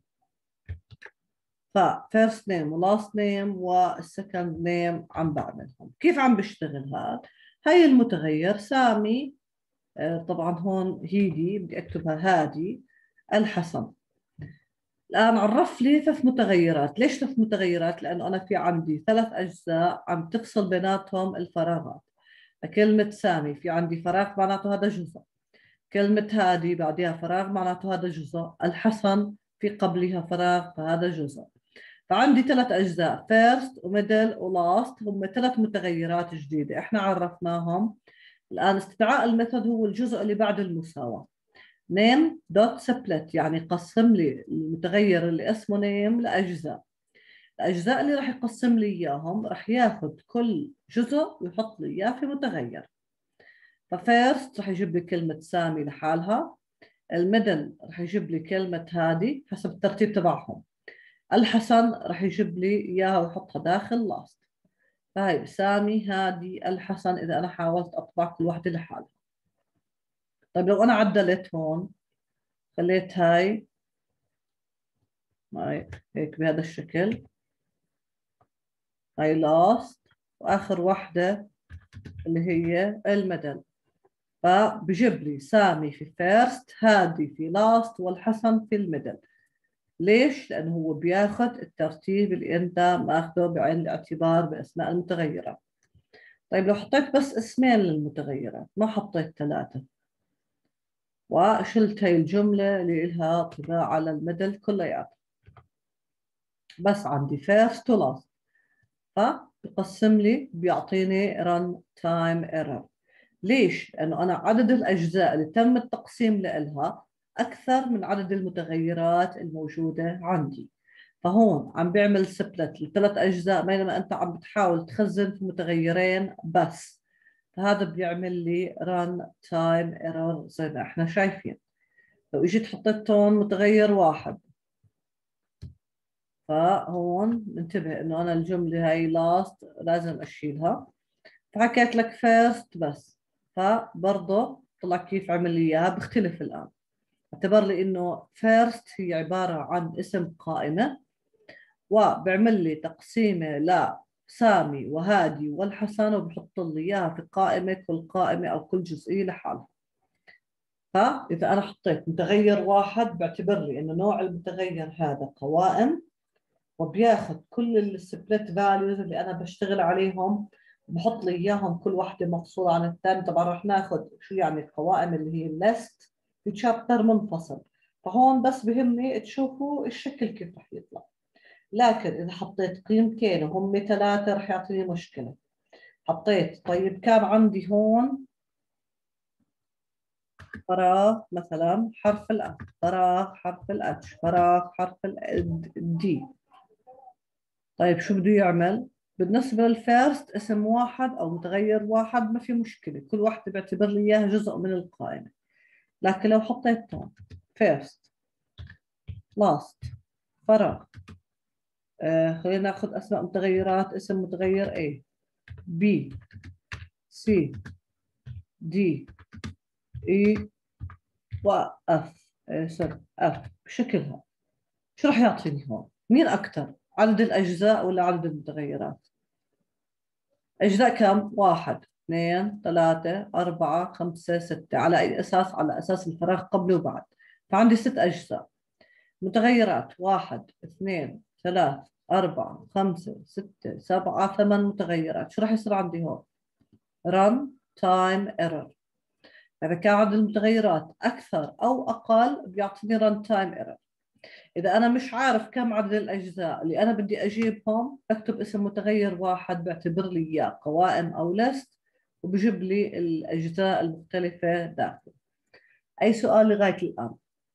ف first name و last name و second name عم بعملهم. كيف عم بشتغل هذا؟ هاي المتغير سامي، طبعا هون هيدي بدي اكتبها هادي الحسن. الآن عرف لي ثلاث متغيرات. ليش ثلاث متغيرات؟ لأنه أنا في عندي ثلاث أجزاء عم تفصل بيناتهم الفراغات. كلمة سامي في عندي فراغ معناته هذا جزء، كلمة هادي بعدها فراغ معناته هذا جزء، الحسن في قبلها فراغ فهذا جزء. فعندي ثلاث أجزاء first وميدل ولاست، هم ثلاث متغيرات جديدة إحنا عرفناهم. الآن استدعاء الميثود هو الجزء اللي بعد المساواة. name dot split يعني قسم لي المتغير اللي اسمه name لأجزاء. الأجزاء اللي راح يقسم لي إياهم راح ياخذ كل جزء ويحط لي إياه في متغير. ففيرست راح يجيب لي كلمة سامي لحالها، الميدل راح يجيب لي كلمة هادي حسب الترتيب تبعهم، الحسن راح يجيب لي إياها ويحطها داخل لاست. فهي سامي هادي الحسن إذا أنا حاولت أطبع كل واحدة لحالها. طيب لو أنا عدلت هون خليت هاي هاي هيك بهذا الشكل، هاي لاست وآخر واحدة اللي هي الميدل، فبجيب لي سامي في فيرست، هادي في لاست، والحسن في الميدل. ليش؟ لأنه هو بياخذ الترتيب اللي أنت ماخذه بعين الاعتبار بأسماء المتغيرات. طيب لو حطيت بس اسمين للمتغيرات ما حطيت ثلاثة، وشلت هاي الجملة اللي لها طباع على الميدل كلياتها، بس عندي first و last، فبقسم لي بيعطيني run time error. ليش؟ لأنه أنا عدد الأجزاء اللي تم التقسيم لها أكثر من عدد المتغيرات الموجودة عندي. فهون عم بيعمل سبلت لثلاث أجزاء بينما أنت عم بتحاول تخزن في متغيرين بس، فهذا بيعمل لي run time error زي ما احنا شايفين. لو اجيت حطيت هون متغير واحد فهون ننتبه إنه أنا الجملة هاي last لازم أشيلها. فحكيت لك first بس، فبرضه طلع كيف عمل لي إياها بختلف الآن. اعتبر لي إنه first هي عبارة عن اسم قائمة، وبعمل لي تقسيمة لسامي وهادي والحسن، وبحط لي إياها في قائمة، كل قائمة أو كل جزئية لحالها. فإذا أنا حطيت متغير واحد بعتبر لي إنه نوع المتغير هذا قوائم، وبياخذ كل السبلت فاليوز اللي أنا بشتغل عليهم، بحط لي إياهم كل واحدة مفصولة عن الثاني. طبعا رح ناخذ شو يعني القوائم اللي هي الليست في تشابتر منفصل، فهون بس بهمني تشوفوا الشكل كيف رح يطلع. لكن إذا حطيت قيمتين وهم ثلاثة رح يعطيني مشكلة. حطيت طيب كان عندي هون فراغ مثلا حرف الأ، فراغ حرف الأتش، فراغ حرف الدي. طيب شو بده يعمل؟ بالنسبة للفيرست اسم واحد أو متغير واحد ما في مشكلة، كل واحدة بعتبر لي إياها جزء من القائمة. لكن لو حطيت هون فيرست لاست فراغ، آه خلينا ناخذ أسماء متغيرات. اسم متغير A B C D E و F، آه سوري F بشكلها. شو راح يعطيني هون؟ مين أكثر؟ عدد الأجزاء ولا عدد المتغيرات؟ أجزاء كم؟ واحد اثنين ثلاثة أربعة خمسة ستة. على أي أساس؟ على أساس الفراغ قبل وبعد. فعندي ست أجزاء. متغيرات واحد اثنين ثلاث أربعة خمسة ستة سبعة ثمان متغيرات. شو راح يصير عندي هون؟ run time error. إذا كان عدد المتغيرات أكثر أو أقل بيعطيني run time error. إذا أنا مش عارف كم عدد الأجزاء اللي أنا بدي أجيبهم، بكتب اسم متغير واحد بعتبر لي إياه قوائم أو ليست، وبجيب لي الأجزاء المختلفة داخل. أي سؤال لغاية الآن؟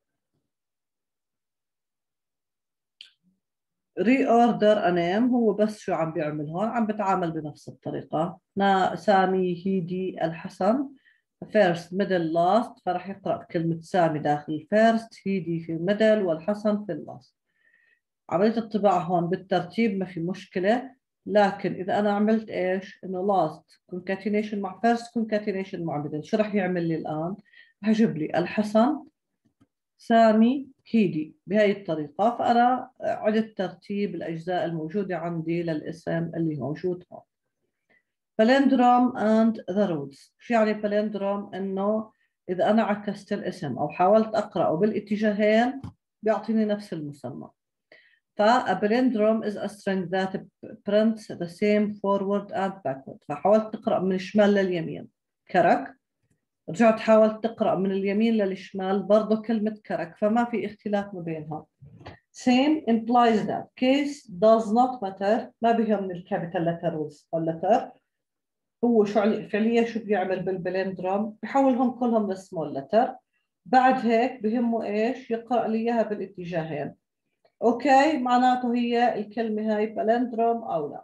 ري اوردر انيم هو بس شو عم بيعمل هون؟ عم بتعامل بنفس الطريقة. نا سامي هيدي الحسن فيرست ميدل لاست، فراح يقرأ كلمة سامي داخل الفيرست، هيدي في الميدل، والحسن في اللاست. عملية الطباعة هون بالترتيب ما في مشكلة. لكن إذا أنا عملت إيش؟ إنه last concatenation مع first concatenation مع middle، شو رح يعمل لي الآن؟ رح يجيب لي الحسن سامي هيدي بهاي الطريقة. فأنا عدت ترتيب الأجزاء الموجودة عندي للاسم اللي موجود هون. palindrome and the roots. شو يعني palindrome؟ إنه إذا أنا عكست الاسم أو حاولت أقرأه بالاتجاهين بيعطيني نفس المسمى. فا a palindrome is a string that prints the same forward and backward. فحاولت تقرأ من الشمال لليمين كرك، رجعت حاولت تقرأ من اليمين للشمال برضه كلمة كرك، فما في اختلاف ما بينها. same implies that case does not matter. ما بيهمني الكابيتال letter والletter. هو شو فعليا شو بيعمل بالبلندروم؟ بحولهم كلهم لسمول letter. بعد هيك بهمه ايش؟ يقرأ لي اياها بالاتجاهين. اوكي، معناته هي الكلمة هاي بالندروم او لا.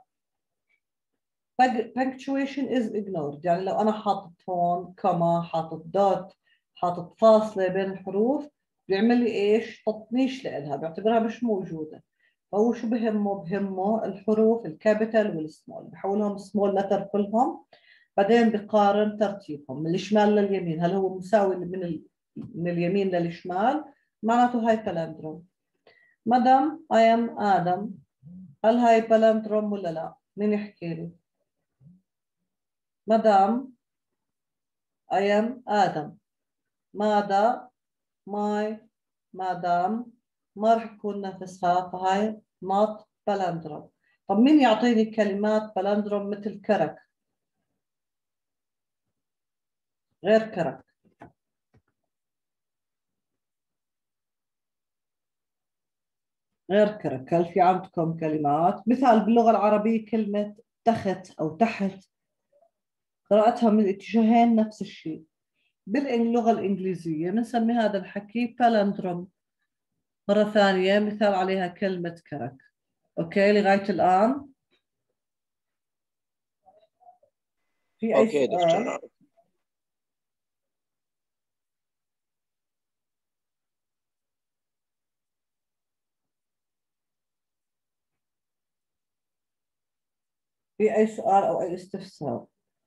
punctuation is ignored، يعني لو انا حاطط هون كوما، حاطط دوت، حاطط فاصلة بين الحروف، بيعمل لي ايش؟ تطنيش لإلها، بيعتبرها مش موجودة. فهو شو بهمه؟ بهمه الحروف الكابيتال والسمول، بحولهم سمول لتر كلهم، بعدين بقارن ترتيبهم من الشمال لليمين، هل هو مساوي من ال... من اليمين للشمال، معناته هاي بالندروم. مدام I am آدم، هل هاي بالندروم ولا لا؟ مين يحكي لي؟ مدام I am آدم، ماذا my مدام ما رح يكون نفسها، فهاي not بالندروم. طب مين يعطيني كلمات بالندروم مثل كرك؟ غير كرك. غير كرك، هل في عندكم كلمات؟ مثال باللغة العربية كلمة تخت أو تحت، قراءتها من الاتجاهين نفس الشيء. باللغة الإنجليزية بنسمي هذا الحكي بالندروم. مرة ثانية مثال عليها كلمة كرك. أوكي لغاية الآن في أي اوكي سؤال؟ دكتور. في أي سؤال أو أي استفسار؟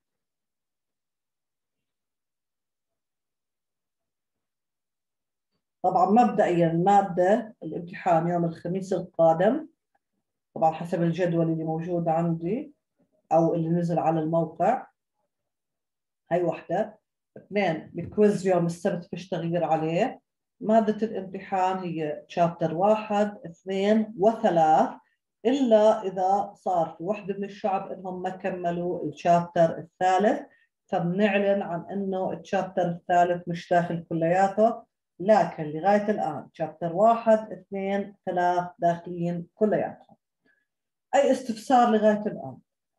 طبعا مبدئيا مادة الامتحان يوم الخميس القادم، طبعا حسب الجدول اللي موجود عندي أو اللي نزل على الموقع. هاي واحدة. اثنين، الكويز يوم السبت فيش تغيير عليه. مادة الامتحان هي شابتر واحد اثنين وثلاث، إلا إذا صار في وحدة من الشعب إنهم ما كملوا الشابتر الثالث، فبنعلن عن إنه الشابتر الثالث مش داخل كلياته، لكن لغاية الآن شابتر واحد اثنين ثلاث داخلين كلياتهم. أي استفسار لغاية الآن؟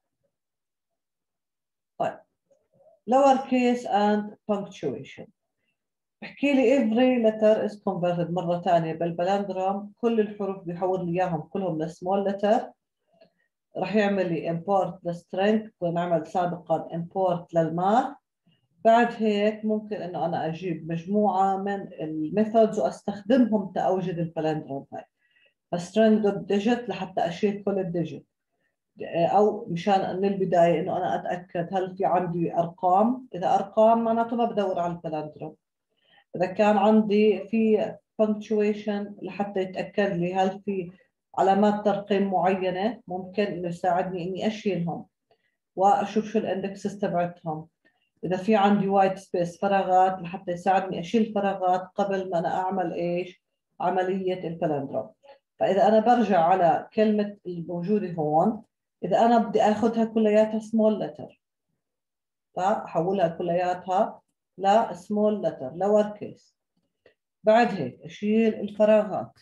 طيب، lower case and punctuation. احكي لي every letter is converted مرة ثانية بالبلاندرام، كل الحروف بيحول لي إياهم كلهم لسمول letter. راح يعمل لي import للstring، ونعمل سابقا import للماث. بعد هيك ممكن إنه أنا أجيب مجموعة من الميثودز وأستخدمهم تأوجد البلاندرام هاي. string dot digit لحتى أشيل كل الديجيت، أو مشان من البداية إنه أنا أتأكد هل في عندي أرقام. إذا أرقام معناته ما بدور على البلاندرام. إذا كان عندي في punctuation لحتى يتأكد لي هل في علامات ترقيم معينة، ممكن إنه يساعدني إني أشيلهم وأشوف شو الإندكسز تبعتهم. إذا في عندي وايت سبيس فراغات لحتى يساعدني أشيل الفراغات قبل ما أنا أعمل إيش عملية البلاندروم. فإذا أنا برجع على كلمة الموجودة هون، إذا أنا بدي أخذها كلياتها small letter، فأحولها كلياتها لا small letter lower case. بعد هيك أشيل الفراغات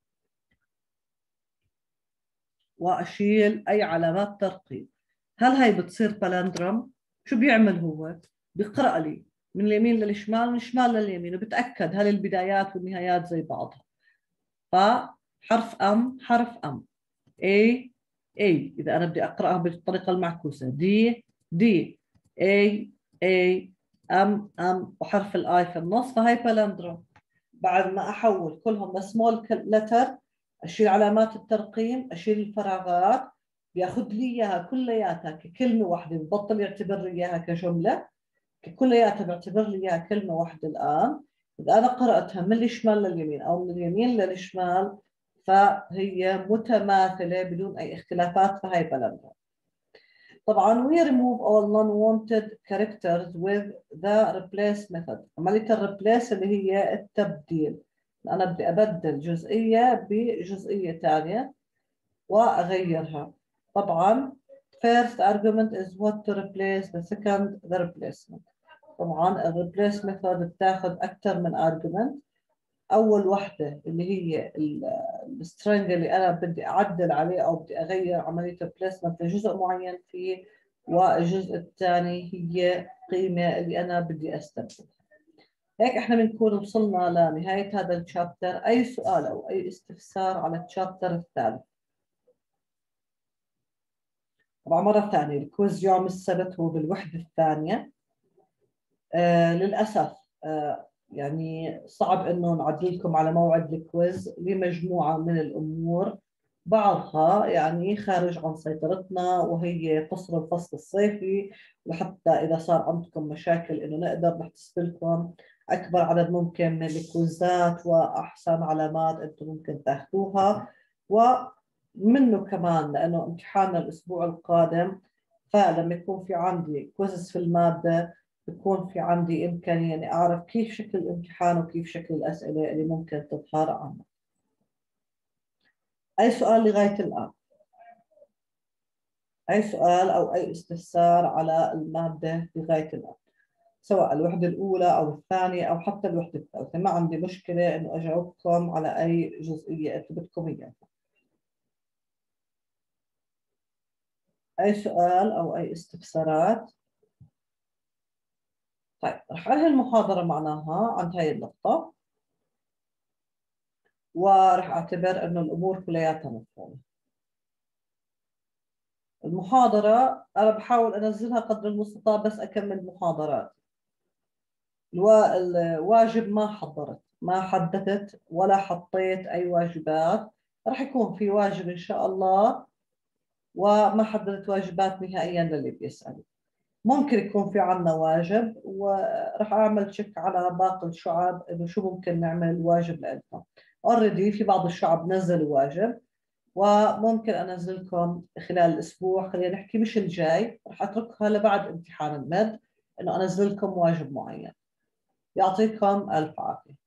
وأشيل أي علامات ترقيم. هل هاي بتصير بالاندرم؟ شو بيعمل هو؟ بيقرأ لي من اليمين للشمال، من الشمال لليمين، وبتأكد هل البدايات والنهايات زي بعضها. فحرف أم حرف أم، A A إذا أنا بدي أقرأها بالطريقة المعكوسة، D D A A أم أم، وحرف الآي في النص، فهي بالاندرم. بعد ما أحول كلهم لسمول لتر، أشيل علامات الترقيم، أشيل الفراغات، بياخذ لي إياها كلياتها ككلمة واحدة، ببطل يعتبر لي إياها كجملة، كلياتها بيعتبر لي إياها كلمة واحدة الآن. إذا أنا قرأتها من الشمال لليمين أو من اليمين للشمال فهي متماثلة بدون أي اختلافات، فهي بلندها. طبعا we remove all non-wanted characters with the replace method. عملية الريبليس اللي هي التبديل، أنا بدي أبدل جزئية بجزئية ثانية وأغيرها. طبعا first argument is what to replace, the second the replacement. طبعا الريبليس method بتاخذ أكثر من argument. أول وحدة اللي هي السترنج اللي أنا بدي أعدل عليه أو بدي أغير عملية البليسمنت لجزء معين فيه، والجزء الثاني هي قيمة اللي أنا بدي أستبدلها. هيك إحنا بنكون وصلنا لنهاية هذا الشابتر. أي سؤال أو أي استفسار على الشابتر الثالث؟ طبعا مرة ثانية الكويز يوم السبت هو بالوحدة الثانية. آه للأسف آه يعني صعب إنه نعدلكم على موعد الكويز لمجموعة من الأمور، بعضها يعني خارج عن سيطرتنا، وهي قصر الفصل الصيفي، وحتى إذا صار عندكم مشاكل إنه نقدر نحتسب لكم أكبر عدد ممكن من الكويزات وأحسن علامات أنتم ممكن تاخذوها. ومنه كمان لأنه امتحاننا الأسبوع القادم، فلما يكون في عندي كويزز في المادة بكون في عندي إمكانية إني أعرف كيف شكل الامتحان وكيف شكل الأسئلة اللي ممكن تظهر عنه. أي سؤال لغاية الآن؟ أي سؤال أو أي استفسار على المادة لغاية الآن، سواء الوحدة الأولى أو الثانية أو حتى الوحدة الثالثة؟ ما عندي مشكلة إنه أجاوبكم على أي جزئية أنتم بدكم إياها. أي سؤال أو أي استفسارات؟ طيب رح أنهي المحاضرة معناها عند هاي النقطة، ورح أعتبر إنه الأمور كلياتها مفهومة. المحاضرة أنا بحاول أنزلها قدر المستطاع بس أكمل محاضرات. الواجب ما حضرت، ما حددت ولا حطيت أي واجبات. رح يكون في واجب إن شاء الله وما حددت واجبات نهائيا للي بيسأل. ممكن يكون في عنا واجب وراح أعمل تشيك على باقي الشعب إنه شو ممكن نعمل واجب لإلهم. اوريدي في بعض الشعب نزلوا واجب، وممكن أنزلكم خلال الأسبوع، خلينا نحكي مش الجاي، راح أتركها لبعد امتحان المد إنه أنزلكم واجب معين. يعطيكم ألف عافية.